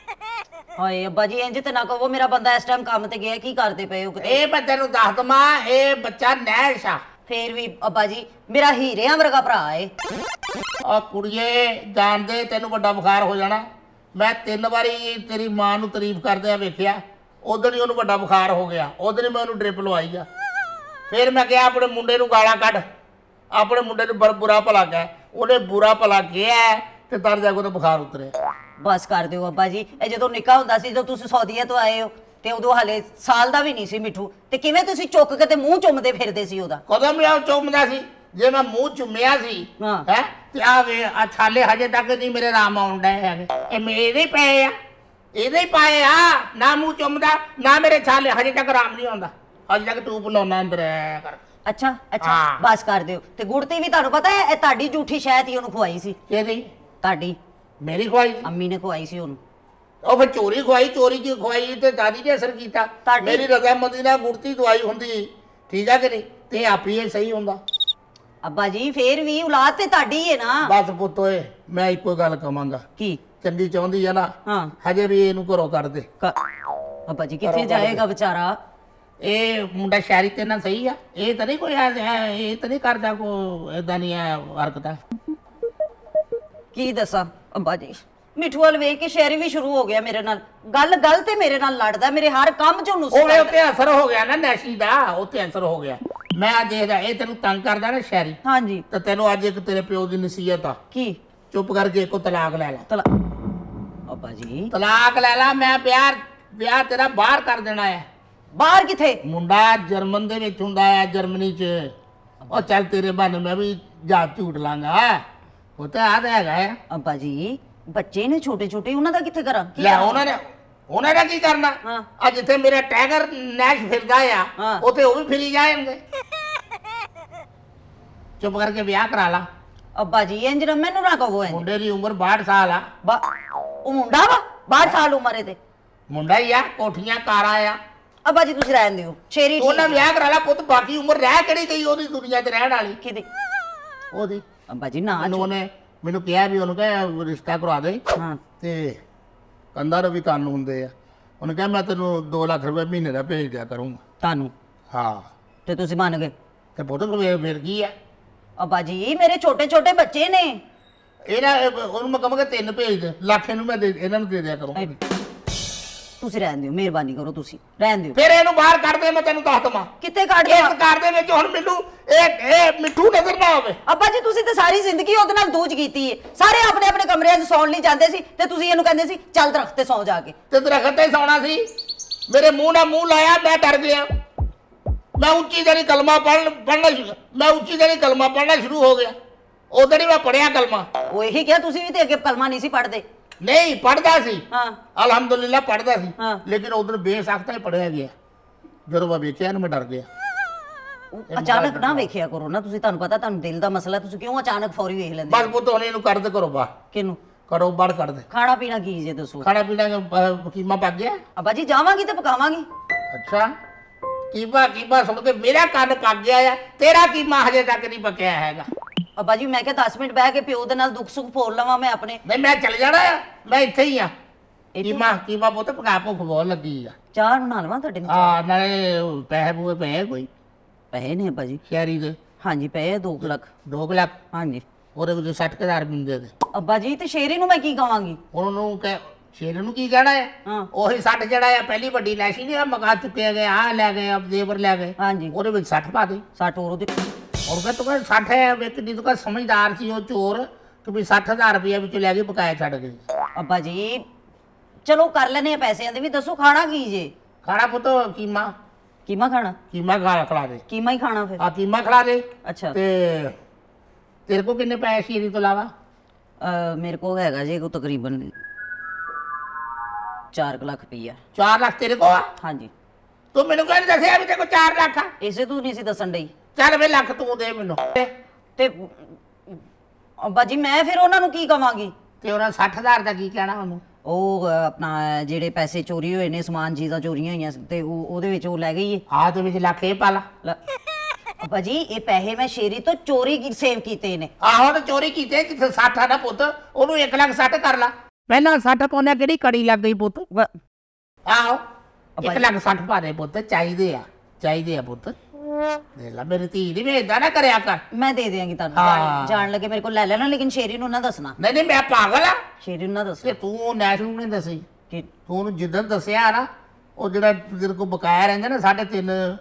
[SPEAKER 2] ਹਾਏ ਅੱਬਾ ਜੀ ਇੰਜ ਤੇ ਨਾ ਕਹੋ, ਮੇਰਾ ਬੰਦਾ ਇਸ ਟਾਈਮ ਕੰਮ ਤੇ ਗਿਆ, ਕੀ ਕਰਦੇ ਪਏ ਹੋ ਕਿਤੇ?
[SPEAKER 1] ਇਹ ਮੈਂ ਤੈਨੂੰ ਦੱਸ ਦਵਾਂ, ਇਹ ਬੱਚਾ ਨੈਸ਼ ਆ।
[SPEAKER 2] ਫੇਰ ਵੀ ਅੱਬਾ ਜੀ ਮੇਰਾ ਹੀਰਿਆਂ ਵਰਗਾ ਭਰਾ ਏ।
[SPEAKER 1] ਆ ਕੁੜੀਏ ਜਾਣਦੇ ਤੈਨੂੰ ਵੱਡਾ ਬੁਖਾਰ ਹੋ ਜਾਣਾ। ਮੈਂ 3 ਵਾਰੀ ਤੇਰੀ ਮਾਂ ਨੂੰ ਤਾਰੀਫ ਕਰਦਿਆਂ ਵੇਖਿਆ, ਉਦੋਂ ਹੀ ਉਹਨੂੰ ਵੱਡਾ ਬੁਖਾਰ ਹੋ ਗਿਆ, ਉਦੋਂ ਹੀ ਮੈਂ ਉਹਨੂੰ ਡ੍ਰਿਪ ਲਵਾਈ ਆ। ਫਿਰ ਮੈਂ ਕਿਹਾ ਆਪਣੇ ਮੁੰਡੇ ਨੂੰ ਗਾਲਾਂ ਕੱਢ, ਆਪਣੇ ਮੁੰਡੇ ਨੂੰ ਬੁਰਾ ਭਲਾ ਕਹਿ, ਉਹਨੇ ਬੁਰਾ ਭਲਾ ਕਿਹਾ ਤੇ ਤਰ ਜਾ ਕੇ ਉਹਦਾ ਬੁਖਾਰ ਉਤਰਿਆ।
[SPEAKER 2] ਬਸ ਕਰ ਦਿਓ ਅੱਬਾ ਜੀ, ਇਹ ਜਦੋਂ ਨਿੱਕਾ ਹੁੰਦਾ ਸੀ, ਜਦੋਂ ਤੁਸੀਂ ਸੌਦੀਆ ਤੋਂ ਆਏ ਹੋ ਤੇ ਉਦੋਂ ਹਲੇ ਸਾਲ ਦਾ ਵੀ ਨਹੀਂ ਸੀ ਮਿੱਠੂ, ਤੇ ਕਿਵੇਂ ਤੁਸੀਂ ਚੁੱਕ ਕੇ ਤੇ ਮੂੰਹ ਚੁੰਮਦੇ ਫਿਰਦੇ ਸੀ ਉਹਦਾ?
[SPEAKER 1] ਕਦੋਂ ਮੈਂ ਉਹ ਚੁੰਮਦਾ ਸੀ? ਜੇ ਮੈਂ ਮੂੰਹ ਚੁੰਮਿਆ ਸੀ
[SPEAKER 2] ਹਾਂ।
[SPEAKER 1] ਹੈ ਤੇ ਆ ਵੇ ਆ ਛਾਲੇ ਹਜੇ ਤੱਕ ਨਹੀਂ ਮੇਰੇ ਰਾਮ ਆਉਣ ਡਏ ਹੈਗੇ, ਇਹ ਮੇਰੇ ਪਏ ਆ, ਇਹਦੇ ਹੀ ਪਾਏ ਆ। ਨਾ ਮੂੰਹ ਚੁੰਮਦਾ ਨਾ ਮੇਰੇ ਛਾਲੇ, ਹਜੇ ਤੱਕ ਰਾਮ ਨਹੀਂ ਆਉਂਦਾ, ਹਜੇ ਤੱਕ ਟੂਪ ਲਾਉਣਾ ਅੰਦਰ ਐ ਕਰ।
[SPEAKER 2] ਅੱਛਾ ਅੱਛਾ,
[SPEAKER 1] ਹਾਂ।
[SPEAKER 2] ਬਸ ਕਰ ਦਿਓ। ਤੇ ਗੁੜਤੀ ਵੀ ਤੁਹਾਨੂੰ ਪਤਾ ਹੈ ਇਹ ਤੁਹਾਡੀ ਝੂਠੀ ਸ਼ਹਿਦ ਹੀ ਉਹਨੂੰ ਖਵਾਈ ਸੀ।
[SPEAKER 1] ਕਿਹਦੀ?
[SPEAKER 2] ਤੁਹਾਡੀ
[SPEAKER 1] ਮੇਰੀ ਖਵਾਈ?
[SPEAKER 2] ਅੰਮੀ ਨੇ ਖਵਾਈ ਸੀ ਉਹਨੂੰ।
[SPEAKER 1] ਉਹ ਫਿਰ ਚੋਰੀ ਖਵਾਈ, ਚੋਰੀ ਕੀ ਖਵਾਈ ਤੇ ਦਾਦੀ ਨੇ ਅਸਰ ਕੀਤਾ।
[SPEAKER 2] ਤੁਹਾਡੀ-
[SPEAKER 1] ਮੇਰੀ ਰਜ਼ਾਮੰਦੀ ਨਾਲ ਗੁੜਤੀ ਦਵਾਈ ਹੁੰਦੀ, ਠੀਕ ਆ ਕਿ ਨਹੀਂ, ਤੇ ਆਪੀ ਇਹ ਸਹੀ ਹੁੰਦਾ।
[SPEAKER 2] ਅੱਬਾ ਜੀ ਫੇਰ ਵੀ ਔਲਾਦ ਤੇ ਤੁਹਾਡੀ ਹੈ ਨਾ।
[SPEAKER 1] ਬਸ ਪੁੱਤ ਓਏ, ਮੈਂ ਇੱਕੋ ਗੱਲ ਕਵਾਂਗਾ,
[SPEAKER 2] ਕੀ?
[SPEAKER 1] ਚੰਗੀ ਚਾਹੁੰਦੀ ਆ ਨਾ,
[SPEAKER 2] ਹਾਂ।
[SPEAKER 1] ਹਜੇ ਵੀ ਇਹਨੂੰ ਘਰੋਂ ਕੱਢ ਦੇ।
[SPEAKER 2] ਅੱਬਾ ਜੀ ਕਿੱਥੇ ਜਾਏਗਾ ਵਿਚਾਰਾ?
[SPEAKER 1] ਇਹ ਮੁੰਡਾ ਸ਼ਹਿਰੀ ਤੇ ਨਾ ਸਹੀ ਆ, ਇਹ ਤਾਂ ਨਹੀਂ ਕੋਈ ਇਹ ਤਾਂ ਨਹੀਂ ਕਰਦਾ ਕੋਈ ਏਦਾਂ ਨਹੀਂ ਹੈ ਹਰਕਤਾਂ।
[SPEAKER 2] ਕੀ ਦੱਸਾਂ ਅੱਬਾ ਜੀ, ਮਿੱਠੂ ਵੱਲ ਵੇਖ ਕੇ ਸ਼ਹਿਰੀ ਵੀ ਸ਼ੁਰੂ ਹੋ ਗਿਆ ਮੇਰੇ ਨਾਲ, ਗੱਲ ਤੇ ਮੇਰੇ ਨਾਲ ਲੜਦਾ, ਮੇਰੇ ਹਰ ਕੰਮ 'ਚ ਉਹਨੂੰ
[SPEAKER 1] ਉਹਦੇ ਉੱਤੇ ਅਸਰ ਹੋ ਗਿਆ ਨਾ ਨੈਸ਼ੀ ਦਾ, ਉੱਤੇ ਅਸਰ ਹੋ ਗਿਆ। ਮੈਂ ਅੱਜ ਦੇਖਦਾ ਇਹ ਤੈਨੂੰ ਤੰਗ ਕਰਦਾ ਨਾ ਸ਼ਹਿਰੀ,
[SPEAKER 2] ਹਾਂਜੀ।
[SPEAKER 1] ਤਾਂ ਤੈਨੂੰ ਅੱਜ ਇੱਕ ਤੇਰੇ ਪਿਓ ਦੀ ਨਸੀਹਤ ਆ,
[SPEAKER 2] ਕੀ?
[SPEAKER 1] ਚੁੱਪ ਕਰਕੇ ਇੱਕੋ ਤਲਾਕ ਲੈ ਲੈ।
[SPEAKER 2] ਅੱਬਾ ਜੀ
[SPEAKER 1] ਤਲਾਕ ਲੈ ਲੈ, ਮੈਂ ਵਿਆਹ ਤੇਰਾ ਬਾਹਰ ਕਰ ਦੇਣਾ ਹੈ।
[SPEAKER 2] ਬਾਹਰ ਕਿੱਥੇ?
[SPEAKER 1] ਮੁੰਡਾ ਜਰਮਨ ਦੇ ਵਿੱਚ ਹੁੰਦਾ ਹੈ, ਜਰਮਨੀ 'ਚ। ਉਹ ਚੱਲ ਤੇਰੇ ਬਹਾਨੇ ਮੈਂ ਵੀ ਜਾ ਝੂਟ ਲਾਂਗਾ, ਉਹ ਤਾਂ ਆ ਹੈਗਾ ਹੈ।
[SPEAKER 2] ਅੱਬਾ ਜੀ ਬੱਚੇ ਨੇ ਛੋਟੇ ਛੋਟੇ, ਉਹਨਾਂ ਦਾ ਕਿੱਥੇ ਕਰਾਂ?
[SPEAKER 1] ਲੈ ਉਹਨਾਂ ਦਾ ਕੀ ਕਰਨਾ?
[SPEAKER 2] ਹਾਂ।
[SPEAKER 1] ਆ ਜਿੱਥੇ ਮੇਰਾ ਟਾਈਗਰ ਨੈਸ਼ ਫਿਰਦਾ ਆ,
[SPEAKER 2] ਹਾਂ।
[SPEAKER 1] ਉੱਥੇ ਉਹ ਵੀ ਫਿਰੀ ਜਾਣਗੇ। ਚੁੱਪ ਕਰਕੇ ਵਿਆਹ ਕਰਾ ਲਾ।
[SPEAKER 2] ਅੱਬਾ ਜੀ ਇੰਜ ਨਾ ਮੈਨੂੰ ਨਾ ਕਹੋ ਇੰਜ।
[SPEAKER 1] ਮੁੰਡੇ ਦੀ ਉਮਰ 62 ਸਾਲ ਆ।
[SPEAKER 2] ਉਹ ਮੁੰਡਾ ਵਾ 62 ਸਾਲ ਉਮਰ ਹੈ ਤੇ
[SPEAKER 1] ਮੁੰਡਾ ਹੀ ਆ, ਕੋਠੀਆਂ ਕਾਰਾਂ ਆ।
[SPEAKER 2] ਅੱਬਾ ਜੀ ਤੁਸੀਂ ਰਹਿਣ ਦਿਓ, ਸ਼ੇਰੀ ਠੀਕ
[SPEAKER 1] ਉਹਨਾਂ ਵਿਆਹ ਕਰਾ ਲਾ ਪੁੱਤ, ਬਾਕੀ ਉਮਰ ਰਹਿ ਕਿਹੜੀ ਗਈ ਉਹਦੀ ਦੁਨੀਆ 'ਤੇ ਰਹਿਣ ਵਾਲੀ
[SPEAKER 2] ਕਿਤੇ।
[SPEAKER 1] ਉਹਦੀ।
[SPEAKER 2] ਅੱਬਾ ਜੀ ਨਾ
[SPEAKER 1] ਉਹਨੇ ਮੈਨੂੰ ਕਿਹਾ ਵੀ ਉਹਨੂੰ ਕਹੇ ਰਿਸ਼ਤਾ ਕਰਾ ਦੇ,
[SPEAKER 2] ਹਾਂ।
[SPEAKER 1] ਤੇ ਕੰਧਾਂ ਨੂੰ ਵੀ ਕੰਨ ਹੁੰਦੇ ਆ। ਉਹਨੇ ਕਿਹਾ ਮੈਂ ਤੈਨੂੰ 2 ਲੱਖ ਰੁਪਏ ਮਹੀਨੇ ਦਾ ਭੇਜ ਦਿਆ ਕਰੂੰਗਾ।
[SPEAKER 2] ਤੁਹਾਨੂੰ?
[SPEAKER 1] ਹਾਂ।
[SPEAKER 2] ਤੇ ਤੁਸੀਂ ਮੰਨ ਗਏ?
[SPEAKER 1] ਤੇ ਪੁੱਤ ਫਿਰ ਕੀ ਆ?
[SPEAKER 2] ਅੱਬਾ ਜੀ ਮੇਰੇ ਛੋਟੇ ਛੋਟੇ ਬੱਚੇ ਨੇ।
[SPEAKER 1] ਉਹਨੂੰ ਮੈਂ ਕਹਾਂਗਾ 3 ਭੇਜ ਦੇ, ਲੱਖ ਇਹਨੂੰ ਮੈਂ ਇਹਨਾਂ ਨੂੰ ਦੇ ਦਿਆ ਕਰੂੰਗਾ।
[SPEAKER 2] ਤੁਸੀਂ ਰਹਿਣ ਦਿਓ, ਮਿਹਰਬਾਨੀ ਕਰੋ, ਤੁਸੀਂ ਰਹਿਣ ਦਿਓ।
[SPEAKER 1] ਫਿਰ ਇਹਨੂੰ ਬਾਹਰ ਕੱਢ ਦੇ, ਮੈਂ ਤੈਨੂੰ ਦੱਸ ਦਵਾਂ।
[SPEAKER 2] ਕਿੱਥੇ ਕੱਢ
[SPEAKER 1] ਇਸ
[SPEAKER 2] ਦਿਓ?
[SPEAKER 1] ਘਰ ਦੇ ਵਿੱਚ ਹੁਣ ਮੈਨੂੰ ਇਹ ਮਿੱਠੂ ਨਜ਼ਰ ਨਾ ਆਵੇ।
[SPEAKER 2] ਅੱਬਾ ਜੀ ਤੁਸੀਂ ਤਾਂ ਸਾਰੀ ਜ਼ਿੰਦਗੀ ਉਹਦੇ ਨਾਲ ਦੂਜ ਕੀਤੀ ਹੈ, ਸਾਰੇ ਆਪਣੇ ਆਪਣੇ ਕਮਰਿਆਂ 'ਚ ਸੌਣ ਲਈ ਜਾਂਦੇ ਸੀ ਤੇ ਤੁਸੀਂ ਇਹਨੂੰ ਕਹਿੰਦੇ ਸੀ ਚੱਲ ਦਰਖਤ ਤੇ ਸੌ ਜਾ ਕੇ।
[SPEAKER 1] ਤੇ ਦਰਖਤ ਤੇ ਸੌਣਾ ਸੀ, ਮੇਰੇ ਮੂੰਹ ਨਾਲ ਮੂੰਹ ਲਾਇਆ, ਮੈਂ ਡਰ ਗਿਆ। ਮੈਂ ਉੱਚੀ ਜਿਹੜੀ ਕਲਮਾ ਪੜ੍ਹਨਾ ਸ਼ੁਰੂ ਹੋ ਗਿਆ। ਉਦੋਂ ਹੀ ਮੈਂ ਪੜਿਆ ਕਲਮਾ।
[SPEAKER 2] ਉਹ ਇਹੀ ਕਿਹਾ, ਤੁਸੀਂ ਵੀ ਤੇ ਅੱਗੇ ਕਲਮਾ ਨਹੀਂ ਸੀ ਪੜ੍ਹਦੇ?
[SPEAKER 1] ਨਹੀਂ ਪੜਦਾ ਸੀ,
[SPEAKER 2] ਹਾਂ।
[SPEAKER 1] ਅਲਹਮਦੁਲਿਲਾ ਪੜਦਾ ਸੀ,
[SPEAKER 2] ਹਾਂ।
[SPEAKER 1] ਲੇਕਿਨ ਉਧਰ ਬੇਸਖਤਾ ਹੀ ਪੜਿਆ ਗਿਆ। ਜਦੋਂ ਮੈਂ ਵੇਖਿਆ ਨਾ ਮੈਂ ਡਰ ਗਿਆ।
[SPEAKER 2] ਅਚਾਨਕ ਨਾ ਵੇਖਿਆ ਕਰੋ ਨਾ ਤੁਸੀਂ, ਤੁਹਾਨੂੰ ਪਤਾ ਤੁਹਾਨੂੰ ਦਿਲ ਦਾ ਮਸਲਾ, ਤੁਸੀਂ ਕਿਉਂ ਅਚਾਨਕ ਫੌਰੀ ਵੇਖ ਲੈਂਦੇ?
[SPEAKER 1] ਬਸ ਪੁੱਤ ਹੁਣ ਇਹਨੂੰ ਕੱਢ ਦੇ ਘਰੋਂ ਬਾਹਰ,
[SPEAKER 2] ਕਿਹਨੂੰ?
[SPEAKER 1] ਘਰੋਂ ਬਾਹਰ ਕੱਢ ਦੇ।
[SPEAKER 2] ਖਾਣਾ ਪੀਣਾ ਕੀ ਜੇ ਦੱਸੋ?
[SPEAKER 1] ਖਾਣਾ ਪੀਣਾ ਕੀਮਾ ਪੱਕ ਗਿਆ।
[SPEAKER 2] ਅੱਬਾ ਜੀ ਜਾਵਾਂਗੀ ਤੇ ਪਕਾਵਾਂਗੀ।
[SPEAKER 1] ਅੱਛਾ, ਕੀਮਾ ਸੁਣ ਕੇ ਮੇਰਾ ਕੰਨ ਪੱਕ ਗਿਆ ਆ, ਤੇਰਾ ਕੀਮਾ ਹਜੇ ਤੱਕ ਨਹੀਂ ਪੱਕਿਆ ਹੈਗਾ।
[SPEAKER 2] ਅੱਬਾ ਜੀ ਮੈਂ ਕਿਹਾ 10 ਮਿੰਟ ਬਹਿ ਕੇ ਪਿਓ ਦੇ ਨਾਲ ਦੁੱਖ ਸੁੱਖ ਫੋਲ ਲਵਾਂ ਮੈਂ ਆਪਣੇ।
[SPEAKER 1] ਨਹੀਂ ਮੈਂ ਚੱਲ ਜਾਣਾ ਆ, ਮੈਂ ਇੱਥੇ ਹੀ ਆ। ਕੀਮਾ ਪੁੱਤ ਪਕਾ ਭੁੱਖ ਬਹੁਤ ਲੱਗੀ ਆ।
[SPEAKER 2] ਚਾਹ ਬਣਾ ਲਵਾਂ ਤੁਹਾਡੇ ਨਾਲ?
[SPEAKER 1] ਹਾਂ, ਨਾਲੇ ਪੈਸੇ ਪੂਏ ਪਏ ਕੋਈ?
[SPEAKER 2] ਪੈਸੇ ਨੇ ਅੱਬਾ ਜੀ?
[SPEAKER 1] ਸ਼ਹਿਰੀ ਦੇ?
[SPEAKER 2] ਹਾਂਜੀ ਪਏ 2 ਲੱਖ।
[SPEAKER 1] 2 ਲੱਖ?
[SPEAKER 2] ਹਾਂਜੀ।
[SPEAKER 1] ਉਹਦੇ ਵਿੱਚ 60,000 ਮਿਲਦੇ ਦੇ।
[SPEAKER 2] ਅੱਬਾ ਜੀ ਤੇ ਸ਼ੇਰੀ ਨੂੰ ਮੈਂ ਕੀ ਕਵਾਂਗੀ?
[SPEAKER 1] ਉਹਨੂੰ ਕਹਿ, ਸ਼ੇਰ ਨੂੰ ਕੀ ਕਹਿਣਾ ਹੈ?
[SPEAKER 2] ਹਾਂ।
[SPEAKER 1] ਉਹੀ 60 ਜਿਹੜਾ ਆ ਪਹਿਲੀ ਵੱਡੀ ਨੈਸ਼ੀ ਨੇ ਮਗਾ ਚੁੱਕੇ ਗਏ, ਆ ਲੈ ਗਏ, ਅਬ ਜ਼ੇਵਰ ਲੈ ਗਏ।
[SPEAKER 2] ਹਾਂਜੀ।
[SPEAKER 1] ਉਹਦੇ ਵਿੱਚ 60 ਪਾ ਦੇ।
[SPEAKER 2] 60 ਹੋਰ ਉਹਦੇ।
[SPEAKER 1] और क्या तो 60 है वे कितनी तो समझदार सी वो चोर तो भी 60,000 रुपया भी ले गई बकाया छड़ गई।
[SPEAKER 2] ਅੱਬਾ ਜੀ ਚਲੋ ਕਰ ਲੈਨੇ ਆ ਪੈਸਿਆਂ ਦੇ ਵੀ, ਦੱਸੋ ਖਾਣਾ ਕੀ ਜੇ?
[SPEAKER 1] खाना पुतो कीमा
[SPEAKER 2] ਕੀਮਾ ਖਾਣਾ?
[SPEAKER 1] कीमा खिला दे।
[SPEAKER 2] ਕੀਮਾ ਹੀ ਖਾਣਾ ਫਿਰ?
[SPEAKER 1] हाँ कीमा खिला दे।
[SPEAKER 2] ਅੱਛਾ।
[SPEAKER 1] ते तेरे को कितने पैसे शेरी तो अलावा?
[SPEAKER 2] ਮੇਰੇ ਕੋਲ ਹੈਗਾ ਜੇ ਕੋ ਤਕਰੀਬਨ 4 ਲੱਖ ਰੁਪਈਆ।
[SPEAKER 1] 4 लाख तेरे को?
[SPEAKER 2] ਹਾਂਜੀ।
[SPEAKER 1] तू मैनू कह दसिया भी तेरे को 4 लाख आ?
[SPEAKER 2] ਇਸੇ ਤੂੰ ਨਹੀਂ ਸੀ ਦੱਸਣ ਡਈ।
[SPEAKER 1] चल वे लाख तू दे मैनू।
[SPEAKER 2] ਤੇ ਅੱਬਾ ਜੀ ਮੈਂ ਫਿਰ ਉਹਨਾਂ ਨੂੰ ਕੀ ਕਵਾਂਗੀ?
[SPEAKER 1] ते उन्हें 60,000 का की कहना ਉਹਨੂੰ?
[SPEAKER 2] ਉਹ ਆਪਣਾ ਜਿਹੜੇ ਪੈਸੇ ਚੋਰੀ ਹੋਏ ਨੇ, ਸਮਾਨ ਚੀਜ਼ਾਂ ਚੋਰੀਆਂ ਹੋਈਆਂ ਸੀ ਤੇ ਉਹਦੇ ਵਿੱਚ ਉਹ ਲੈ ਗਈ ਏ।
[SPEAKER 1] ਆ ਤੇ ਵਿੱਚ ਲੱਖ ਇਹ ਪਾਲਾ।
[SPEAKER 2] ਅੱਬਾ ਜੀ ਇਹ ਪੈਸੇ ਮੈਂ ਸ਼ੇਰੀ ਤੋਂ ਚੋਰੀ ਸੇਵ ਕੀਤੇ ਨੇ।
[SPEAKER 1] ਆਹੋ ਤੇ ਚੋਰੀ ਕੀਤੇ, ਕਿਥੇ 60 ਆ ਨਾ ਪੁੱਤ, ਉਹਨੂੰ 1 ਲੱਖ 60 ਕਰ ਲਾ। ਪਹਿਲਾਂ 60 ਪਾਉਣਾ ਕਿਹੜੀ ਕੜੀ ਲੱਗ ਗਈ ਪੁੱਤ? ਆਹੋ 1 ਲੱਖ 60 ਪਾ ਦੇ ਪੁੱਤ, ਚਾਹੀਦੇ ਆ ਪੁੱਤ। ਦੇ ਲਾ ਮੇਰੀ ਧੀ ਦੀ ਵੇਚਦਾ ਨਾ ਕਰਿਆ ਕਰ।
[SPEAKER 2] ਮੈਂ ਦੇ ਦਿਆਂਗੀ ਤੁਹਾਨੂੰ, ਜਾਣ ਲੱਗੇ ਮੇਰੇ ਕੋਲ ਲੈ ਲੈਣਾ, ਲੇਕਿਨ ਸ਼ੇਰੀ ਨੂੰ ਨਾ ਦੱਸਣਾ।
[SPEAKER 1] ਨਹੀਂ ਮੈਂ ਪਾਗਲ ਆ।
[SPEAKER 2] ਸ਼ੇਰੀ ਨੂੰ ਨਾ ਦੱਸੋ।
[SPEAKER 1] ਤੇ ਤੂੰ ਨੈਸ਼ ਨੂੰ ਨਹੀਂ ਦੱਸੀ
[SPEAKER 2] ਕਿ
[SPEAKER 1] ਤੂੰ ਉਹਨੂੰ ਜਿੱਦਣ ਦੱਸਿਆ ਨਾ ਉਹ ਜਿਹੜਾ ਤੇਰੇ ਕੋਲ ਬਕਾਇਆ ਰਹਿੰਦਾ ਨਾ 3.5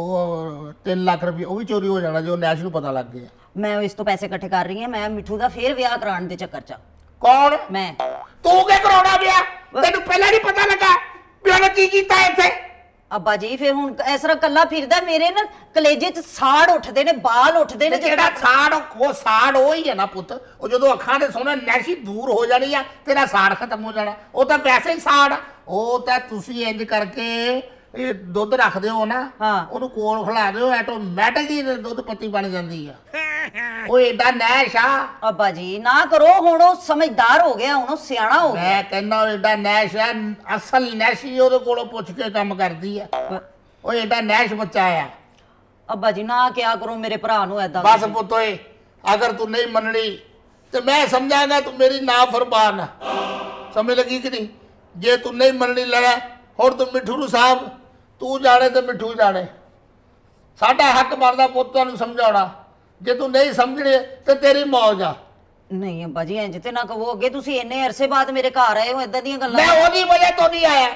[SPEAKER 1] ਉਹ 3 ਲੱਖ ਰੁਪਏ ਉਹ ਵੀ ਚੋਰੀ ਹੋ ਜਾਣਾ ਜੋ ਨੈਸ਼ ਨੂੰ ਪਤਾ ਲੱਗ ਗਿਆ।
[SPEAKER 2] ਮੈਂ ਇਸ ਤੋਂ ਪੈਸੇ ਇਕੱਠੇ ਕਰ ਰਹੀ ਹਾਂ, ਮੈਂ ਮਿੱਠੂ ਦਾ ਫੇਰ ਵਿਆਹ ਕਰਾਉਣ ਦੇ ਚੱਕਰ 'ਚ।
[SPEAKER 1] ਕੌਣ?
[SPEAKER 2] ਮੈਂ।
[SPEAKER 1] ਤੂੰ ਕੀ ਕਰਾਉਣਾ ਵਿਆਹ? ਤੈਨੂੰ ਪਹਿਲਾਂ ਨਹੀਂ ਪਤਾ ਲੱਗਾ ਵੀ ਉਹਨੇ ਕੀ ਕੀਤਾ ਇੱਥੇ?
[SPEAKER 2] ਅੱਬਾ ਜੀ ਫਿਰ ਹੁਣ ਇਸ ਤਰ੍ਹਾਂ ਕੱਲਾ ਫਿਰਦਾ, ਮੇਰੇ ਨਾ ਕਲੇਜੇ 'ਚ ਸਾੜ ਉੱਠਦੇ ਨੇ, ਬਾਲ ਉੱਠਦੇ ਨੇ।
[SPEAKER 1] ਜਿਹੜਾ ਸਾੜ ਉਹ ਸਾੜ ਉਹ ਹੀ ਹੈ ਨਾ ਪੁੱਤ, ਉਹ ਜਦੋਂ ਅੱਖਾਂ ਦੇ ਸੋਹਣੇ ਨੈਸ਼ੀ ਦੂਰ ਹੋ ਜਾਣੀ ਆ ਤੇਰਾ ਸਾੜ ਖਤਮ ਹੋ ਜਾਣਾ। ਉਹ ਤਾਂ ਵੈਸੇ ਹੀ ਸਾੜ ਆ। ਉਹ ਤਾਂ ਤੁਸੀਂ ਇੰਜ ਕਰਕੇ ਇਹ ਦੁੱਧ ਰੱਖਦੇ ਹੋ ਨਾ, ਉਹਨੂੰ ਕੋਲ ਖਿਲਾ ਦਿਓ, ਆਟੋਮੈਟਿਕ ਹੀ ਦੁੱਧ ਪੱਤੀ ਬਣ ਜਾਂਦੀ ਆ। ਉਹ ਏਡਾ ਨੈਸ਼ ਆ।
[SPEAKER 2] ਅੱਬਾ ਜੀ ਨਾ ਕਰੋ, ਹੁਣ ਉਹ ਸਮਝਦਾਰ ਹੋ ਗਿਆ, ਹੁਣ ਉਹ ਸਿਆਣਾ ਹੋ ਗਿਆ।
[SPEAKER 1] ਮੈਂ ਕਹਿੰਦਾ ਏਡਾ ਨੈਸ਼ ਆ, ਅਸਲ ਨੈਸ਼ੀ ਉਹਦੇ ਕੋਲੋਂ ਪੁੱਛ ਕੇ ਕੰਮ ਕਰਦੀ ਆ। ਉਹ ਏਡਾ ਨੈਸ਼ ਬੱਚਾ ਆ।
[SPEAKER 2] ਅੱਬਾ ਜੀ ਨਾ ਕਿਆ ਕਰੋ ਮੇਰੇ ਭਰਾ ਨੂੰ ਐਦਾਂ।
[SPEAKER 1] ਬਸ ਪੁੱਤ ਓਏ, ਅਗਰ ਤੂੰ ਨਹੀਂ ਮੰਨਣੀ ਤੇ ਮੈਂ ਸਮਝਾਂਗਾ ਤੂੰ ਮੇਰੀ ਨਾ ਫਰਮਾਨ ਆ। ਸਮਝ ਲੱਗੀ ਕਿ ਨਹੀਂ? ਜੇ ਤੂੰ ਨਹੀਂ ਮੰਨਣੀ ਲੈ ਹੁਣ ਤੂੰ ਮਿੱਠੂ ਨੂੰ ਸਾਹਿਬ ਤੂੰ ਜਾਣੇ ਤੇ ਮਿੱਠੂ ਜਾਣੇ। ਸਾਡਾ ਹੱਕ ਬਣਦਾ ਪੁੱਤ ਤੁਹਾਨੂੰ ਸਮਝਾਉਣਾ। ਜੇ ਤੂੰ ਨਹੀਂ ਸਮਝਣੇ ਤੇ ਤੇਰੀ ਮੌਜ ਆ।
[SPEAKER 2] ਨਹੀਂ ਅੱਬਾ ਜੀ ਇੰਜ ਤੇ ਨਾ ਕਹੋ, ਅੱਗੇ ਤੁਸੀਂ ਇੰਨੇ ਅਰਸੇ ਬਾਅਦ ਮੇਰੇ ਘਰ ਆਏ ਹੋ, ਇਦਾਂ ਦੀਆਂ ਗੱਲਾਂ।
[SPEAKER 1] ਮੈਂ ਉਹਦੀ ਵਜ੍ਹਾ ਤੋਂ ਨਹੀਂ ਆਇਆ,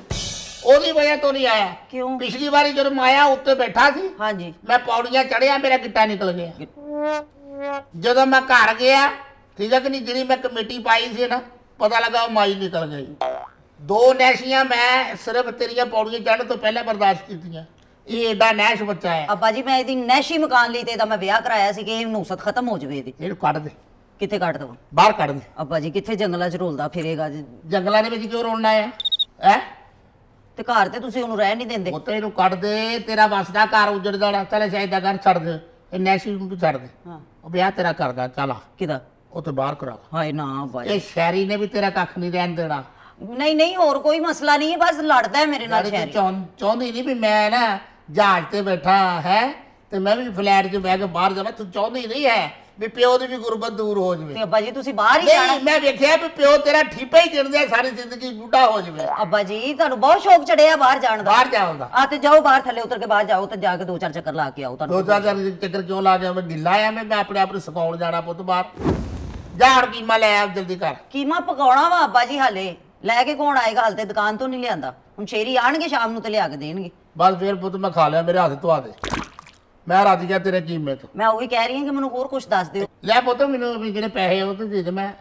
[SPEAKER 1] ਉਹਦੀ ਵਜ੍ਹਾ ਤੋਂ ਨਹੀਂ ਆਇਆ।
[SPEAKER 2] ਕਿਉਂ?
[SPEAKER 1] ਪਿਛਲੀ ਵਾਰੀ ਜਦੋਂ ਮਾਇਆ ਉੱਤੇ ਬੈਠਾ ਸੀ,
[SPEAKER 2] ਹਾਂਜੀ,
[SPEAKER 1] ਮੈਂ ਪੌੜੀਆਂ ਚੜਿਆ, ਮੇਰਾ ਗਿੱਟਾ ਨਿਕਲ ਗਿਆ। ਜਦੋਂ ਮੈਂ ਘਰ ਗਿਆ, ਠੀਕ ਹੈ ਕਿ ਨਹੀਂ, ਜਿਹੜੀ ਮੈਂ ਕਮੇਟੀ ਪਾਈ ਸੀ ਨਾ, ਪਤਾ ਲੱਗਾ ਉਹ ਮਾਈ ਨਿਕਲ ਗਈ। 2 ਨੈਸ਼ੀਆਂ ਮੈਂ ਸਿਰਫ ਤੇਰੀਆਂ ਪੌੜੀਆਂ ਚੜ੍ਹਨ ਤੋਂ ਪਹਿਲਾਂ ਬਰਦਾਸ਼ਤ ਕੀਤੀਆਂ। ਇਹ ਏਡਾ ਨੈਸ਼ ਬੱਚਾ ਹੈ।
[SPEAKER 2] ਅੱਬਾ ਜੀ ਮੈਂ ਇਹਦੀ ਨੈਸ਼ੀ ਮਕਾਨ ਲਈ ਤੇ ਇਹਦਾ ਮੈਂ ਵਿਆਹ ਕਰਾਇਆ ਸੀ ਕਿ ਇਹ ਨੂਸਤ ਖਤਮ ਹੋ ਜਾਵੇ ਇਹਦੀ।
[SPEAKER 1] ਇਹਨੂੰ ਕੱਢ ਦੇ,
[SPEAKER 2] ਕਿੱਥੇ ਕੱਢ ਦਵਾਂ?
[SPEAKER 1] ਬਾਹਰ ਕੱਢ ਦੇ।
[SPEAKER 2] ਅੱਬਾ ਜੀ ਕਿੱਥੇ ਜੰਗਲਾਂ 'ਚ ਰੋਲਦਾ ਫਿਰੇਗਾ ਜੀ?
[SPEAKER 1] ਜੰਗਲਾਂ ਦੇ ਵਿੱਚ ਕਿਉਂ ਰੋਲਣਾ ਹੈ? ਹੈ
[SPEAKER 2] ਤੇ ਘਰ ਤੇ ਤੁਸੀਂ ਉਹਨੂੰ ਰਹਿ ਨਹੀਂ ਦਿੰਦੇ।
[SPEAKER 1] ਉਹ ਤੇ ਇਹਨੂੰ ਕੱਢ ਦੇ, ਤੇਰਾ ਵਸਦਾ ਘਰ ਉਜੜ ਜਾਣਾ। ਚੱਲ ਸ਼ਾਇਦ ਦਾ ਘਰ ਛੱਡ ਦੇ, ਇਹ ਨੈਸ਼ੀ ਨੂੰ ਤੂੰ ਛੱਡ ਦੇ।
[SPEAKER 2] ਹਾਂ,
[SPEAKER 1] ਉਹ ਵਿਆਹ ਤੇਰਾ ਕਰਦਾ, ਚੱਲ ਆ
[SPEAKER 2] ਕਿਦਾ?
[SPEAKER 1] ਉਹ ਤੇ ਬਾਹਰ ਕਰਾ।
[SPEAKER 2] ਹਾਏ ਨਾ ਅੱਬਾ ਜੀ,
[SPEAKER 1] ਇਹ ਸ਼ਹਿਰੀ ਨੇ ਵੀ ਤੇਰਾ ਕੱਖ ਨਹੀਂ ਰਹਿਣ ਦੇਣਾ।
[SPEAKER 2] ਨਹੀਂ ਨਹੀਂ ਹੋਰ ਕੋਈ ਮਸਲਾ ਨਹੀਂ ਹੈ, ਬਸ ਲੜਦਾ ਹੈ ਮੇਰੇ ਨਾਲ ਸ਼ਹਿਰੀ।
[SPEAKER 1] ਚਾਹੁੰਦੀ ਨਹੀਂ ਵੀ ਮੈਂ ਨਾ ਜਹਾਜ਼ ਤੇ ਬੈਠਾ ਹੈ ਤੇ ਮੈਂ ਵੀ ਫਲੈਟ 'ਚ ਬਹਿ ਕੇ ਬਾਹਰ ਜਾਵਾਂ। ਤੂੰ ਚਾਹੁੰਦੀ ਨਹੀਂ ਹੈ ਵੀ ਪਿਓ ਦੀ ਵੀ ਗੁਰਬਤ ਦੂਰ ਹੋ ਜਾਵੇ।
[SPEAKER 2] ਤੇ ਅੱਬਾ ਜੀ ਤੁਸੀਂ ਬਾਹਰ ਹੀ ਜਾਣਾ।
[SPEAKER 1] ਨਹੀਂ, ਮੈਂ ਵੇਖਿਆ ਵੀ ਪਿਓ ਤੇਰਾ ਠੀਪਾ ਹੀ ਗਿਣਦੇ ਸਾਰੀ ਜ਼ਿੰਦਗੀ ਬੁੱਢਾ ਹੋ ਜਾਵੇ।
[SPEAKER 2] ਅੱਬਾ ਜੀ ਤੁਹਾਨੂੰ ਬਹੁਤ ਸ਼ੌਕ ਚੜਿਆ ਬਾਹਰ ਜਾਣ ਦਾ।
[SPEAKER 1] ਬਾਹਰ ਜਾਉਂਦਾ
[SPEAKER 2] ਆ ਤੇ ਜਾਓ ਬਾਹਰ, ਥੱਲੇ ਉਤਰ ਕੇ ਬਾਹਰ ਜਾਓ ਤੇ ਜਾ ਕੇ 2-4 ਚੱਕਰ ਲਾ ਕੇ ਆਓ। ਤੁਹਾਨੂੰ
[SPEAKER 1] 2-4 ਚੱਕਰ ਕਿਉਂ ਲਾ ਗਿਆ? ਮੈਂ ਢਿੱਲਾ ਆ, ਮੈਂ ਆਪਣੇ ਆਪ ਨੂੰ ਸਿਖਾਉਣ ਜਾਣਾ ਪੁੱਤ ਬਾਹਰ। ਜਾ ਹੁਣ ਕੀਮਾ ਲੈ ਆ ਜਲਦੀ ਕਰ।
[SPEAKER 2] ਕੀਮਾ ਪਕਾਉਣਾ ਵਾ ਅੱਬਾ ਜੀ, ਹਾਲੇ ਲੈ ਕੇ ਕੌਣ ਆਏਗਾ? ਹਾਲੇ ਤੇ ਦੁਕਾਨ ਤੋਂ ਨਹੀਂ ਲਿਆਂਦਾ। ਹੁਣ ਸ਼ੇਰੀ ਆਣਗੇ ਸ਼ਾਮ ਨੂੰ ਤੇ ਲਿਆ ਕੇ ਦੇਣਗੇ।
[SPEAKER 1] ਬਸ ਫੇਰ ਪੁੱਤ ਮੈਂ ਖਾ ਲਿਆ, ਮੇਰੇ ਹੱਥ ਧਵਾ ਦੇ, ਮੈਂ ਰੱਜ ਗਿਆ ਤੇਰੇ ਕੀਮੇ ਤੋਂ।
[SPEAKER 2] ਮੈਂ ਉਹੀ ਕਹਿ ਰਹੀ ਹਾਂ ਕਿ ਮੈਨੂੰ ਹੋਰ ਕੁਝ ਦੱਸ ਦਿਓ।
[SPEAKER 1] ਲੈ ਪੁੱਤ ਮੈਨੂੰ ਵੀ ਜਿਹੜੇ ਪੈਸੇ ਉਹ ਤੇ ਦੇ ਦੇ। ਮੈਂ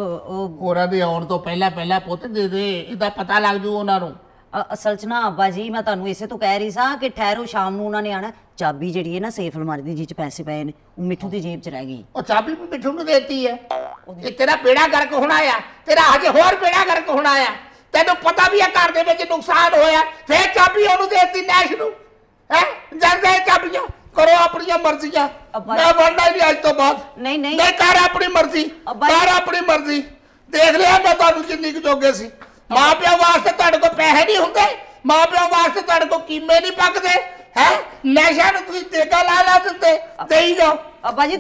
[SPEAKER 2] ਉਹ
[SPEAKER 1] ਹੋਰਾਂ ਦੇ ਆਉਣ ਤੋਂ ਪਹਿਲਾਂ ਪੁੱਤ ਦੇ ਦੇ, ਇਹਦਾ ਪਤਾ ਲੱਗ ਜੂ ਉਹਨਾਂ ਨੂੰ।
[SPEAKER 2] ਅਸਲ 'ਚ ਨਾ ਅੱਬਾ ਜੀ ਮੈਂ ਤੁਹਾਨੂੰ ਇਸੇ ਤੋਂ ਕਹਿ ਰਹੀ ਸਾਂ ਕਿ ਠਹਿਰੋ ਸ਼ਾਮ ਨੂੰ ਉਹਨਾਂ ਨੇ ਆਣਾ। ਚਾਬੀ ਜਿਹੜੀ ਹੈ ਨਾ ਸੇਫ ਅਲਮਾਰੀ ਦੀ ਜਿਹ 'ਚ ਪੈਸੇ ਪਏ ਨੇ, ਉਹ ਮਿੱਠੂ ਦੀ ਜੇਬ 'ਚ ਰਹਿ ਗਈ।
[SPEAKER 1] ਉਹ ਚਾਬੀ ਵੀ ਮਿੱਠੂ ਨੂੰ ਦੇਤੀ ਹੈ। ਇਹ ਤੇਰਾ ਬੇੜਾ ਗਰਕ ਹੋਣਾ ਆ, ਤੇਰਾ ਹਜੇ ਹੋਰ ਬੇੜਾ ਗਰਕ ਹੋਣਾ ਆ। ਤੈਨੂੰ ਪਤਾ ਵੀ ਆ ਘਰ ਦੇ ਵਿੱਚ ਨੁਕਸਾਨ ਹੋਇਆ, ਫੇਰ ਚਾਬੀ ਉਹਨੂੰ ਦੇਤੀ ਨੈਸ਼ ਨੂੰ। ਹੈ ਜਾਂਦੇ ਚਾਬੀਆਂ ਕਰੋ ਆਪਣੀਆਂ ਮਰਜ਼ੀਆਂ। ਮੈਂ ਬਣਨਾ ਨਹੀਂ ਅੱਜ ਤੋਂ ਬਾਅਦ।
[SPEAKER 2] ਨਹੀਂ ਨਹੀਂ
[SPEAKER 1] ਮੈਂ ਕਰ ਆਪਣੀ ਮਰਜ਼ੀ, ਕਰ ਆਪਣੀ ਮਰਜ਼ੀ। ਦੇਖ ਲਿਆ ਮੈਂ ਤੁਹਾਨੂੰ ਕਿੰਨੀ ਕੁ ਜੋਗੇ ਸੀ। ਮਾਂ ਪਿਓ ਵਾਸਤੇ ਤੁਹਾਡੇ ਕੋਲ ਪੈਸੇ ਨਹੀਂ ਹੁੰਦੇ, ਮਾਂ ਪਿਓ ਵਾਸਤੇ ਤੁਹਾਡੇ ਕੋਲ ਕੀਮੇ ਨਹੀਂ ਪੱਕਦੇ। ਹੈ ਨਸ਼ਾ ਨੂੰ ਤੁਸੀਂ ਟੇਕਾ ਲਾ ਦਿੱਤੇ। ਦੇਈ ਜਾਓ
[SPEAKER 2] ਅੱਬਾ ਜੀ,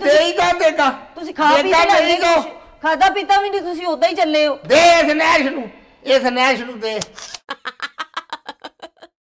[SPEAKER 2] ਤੁਸੀਂ ਖਾ ਪੀ ਨਹੀਂ ਜਾਓ, ਖਾਦਾ ਪੀਤਾ ਵੀ ਨਹੀਂ, ਤੁਸੀਂ ਉਦਾਂ ਹੀ ਚੱਲੇ ਹੋ।
[SPEAKER 1] ਦੇ ਇਸ ਨੈਸ਼ ਨੂੰ, ਇਸ ਨੈਸ਼ ਨੂੰ ਦੇ।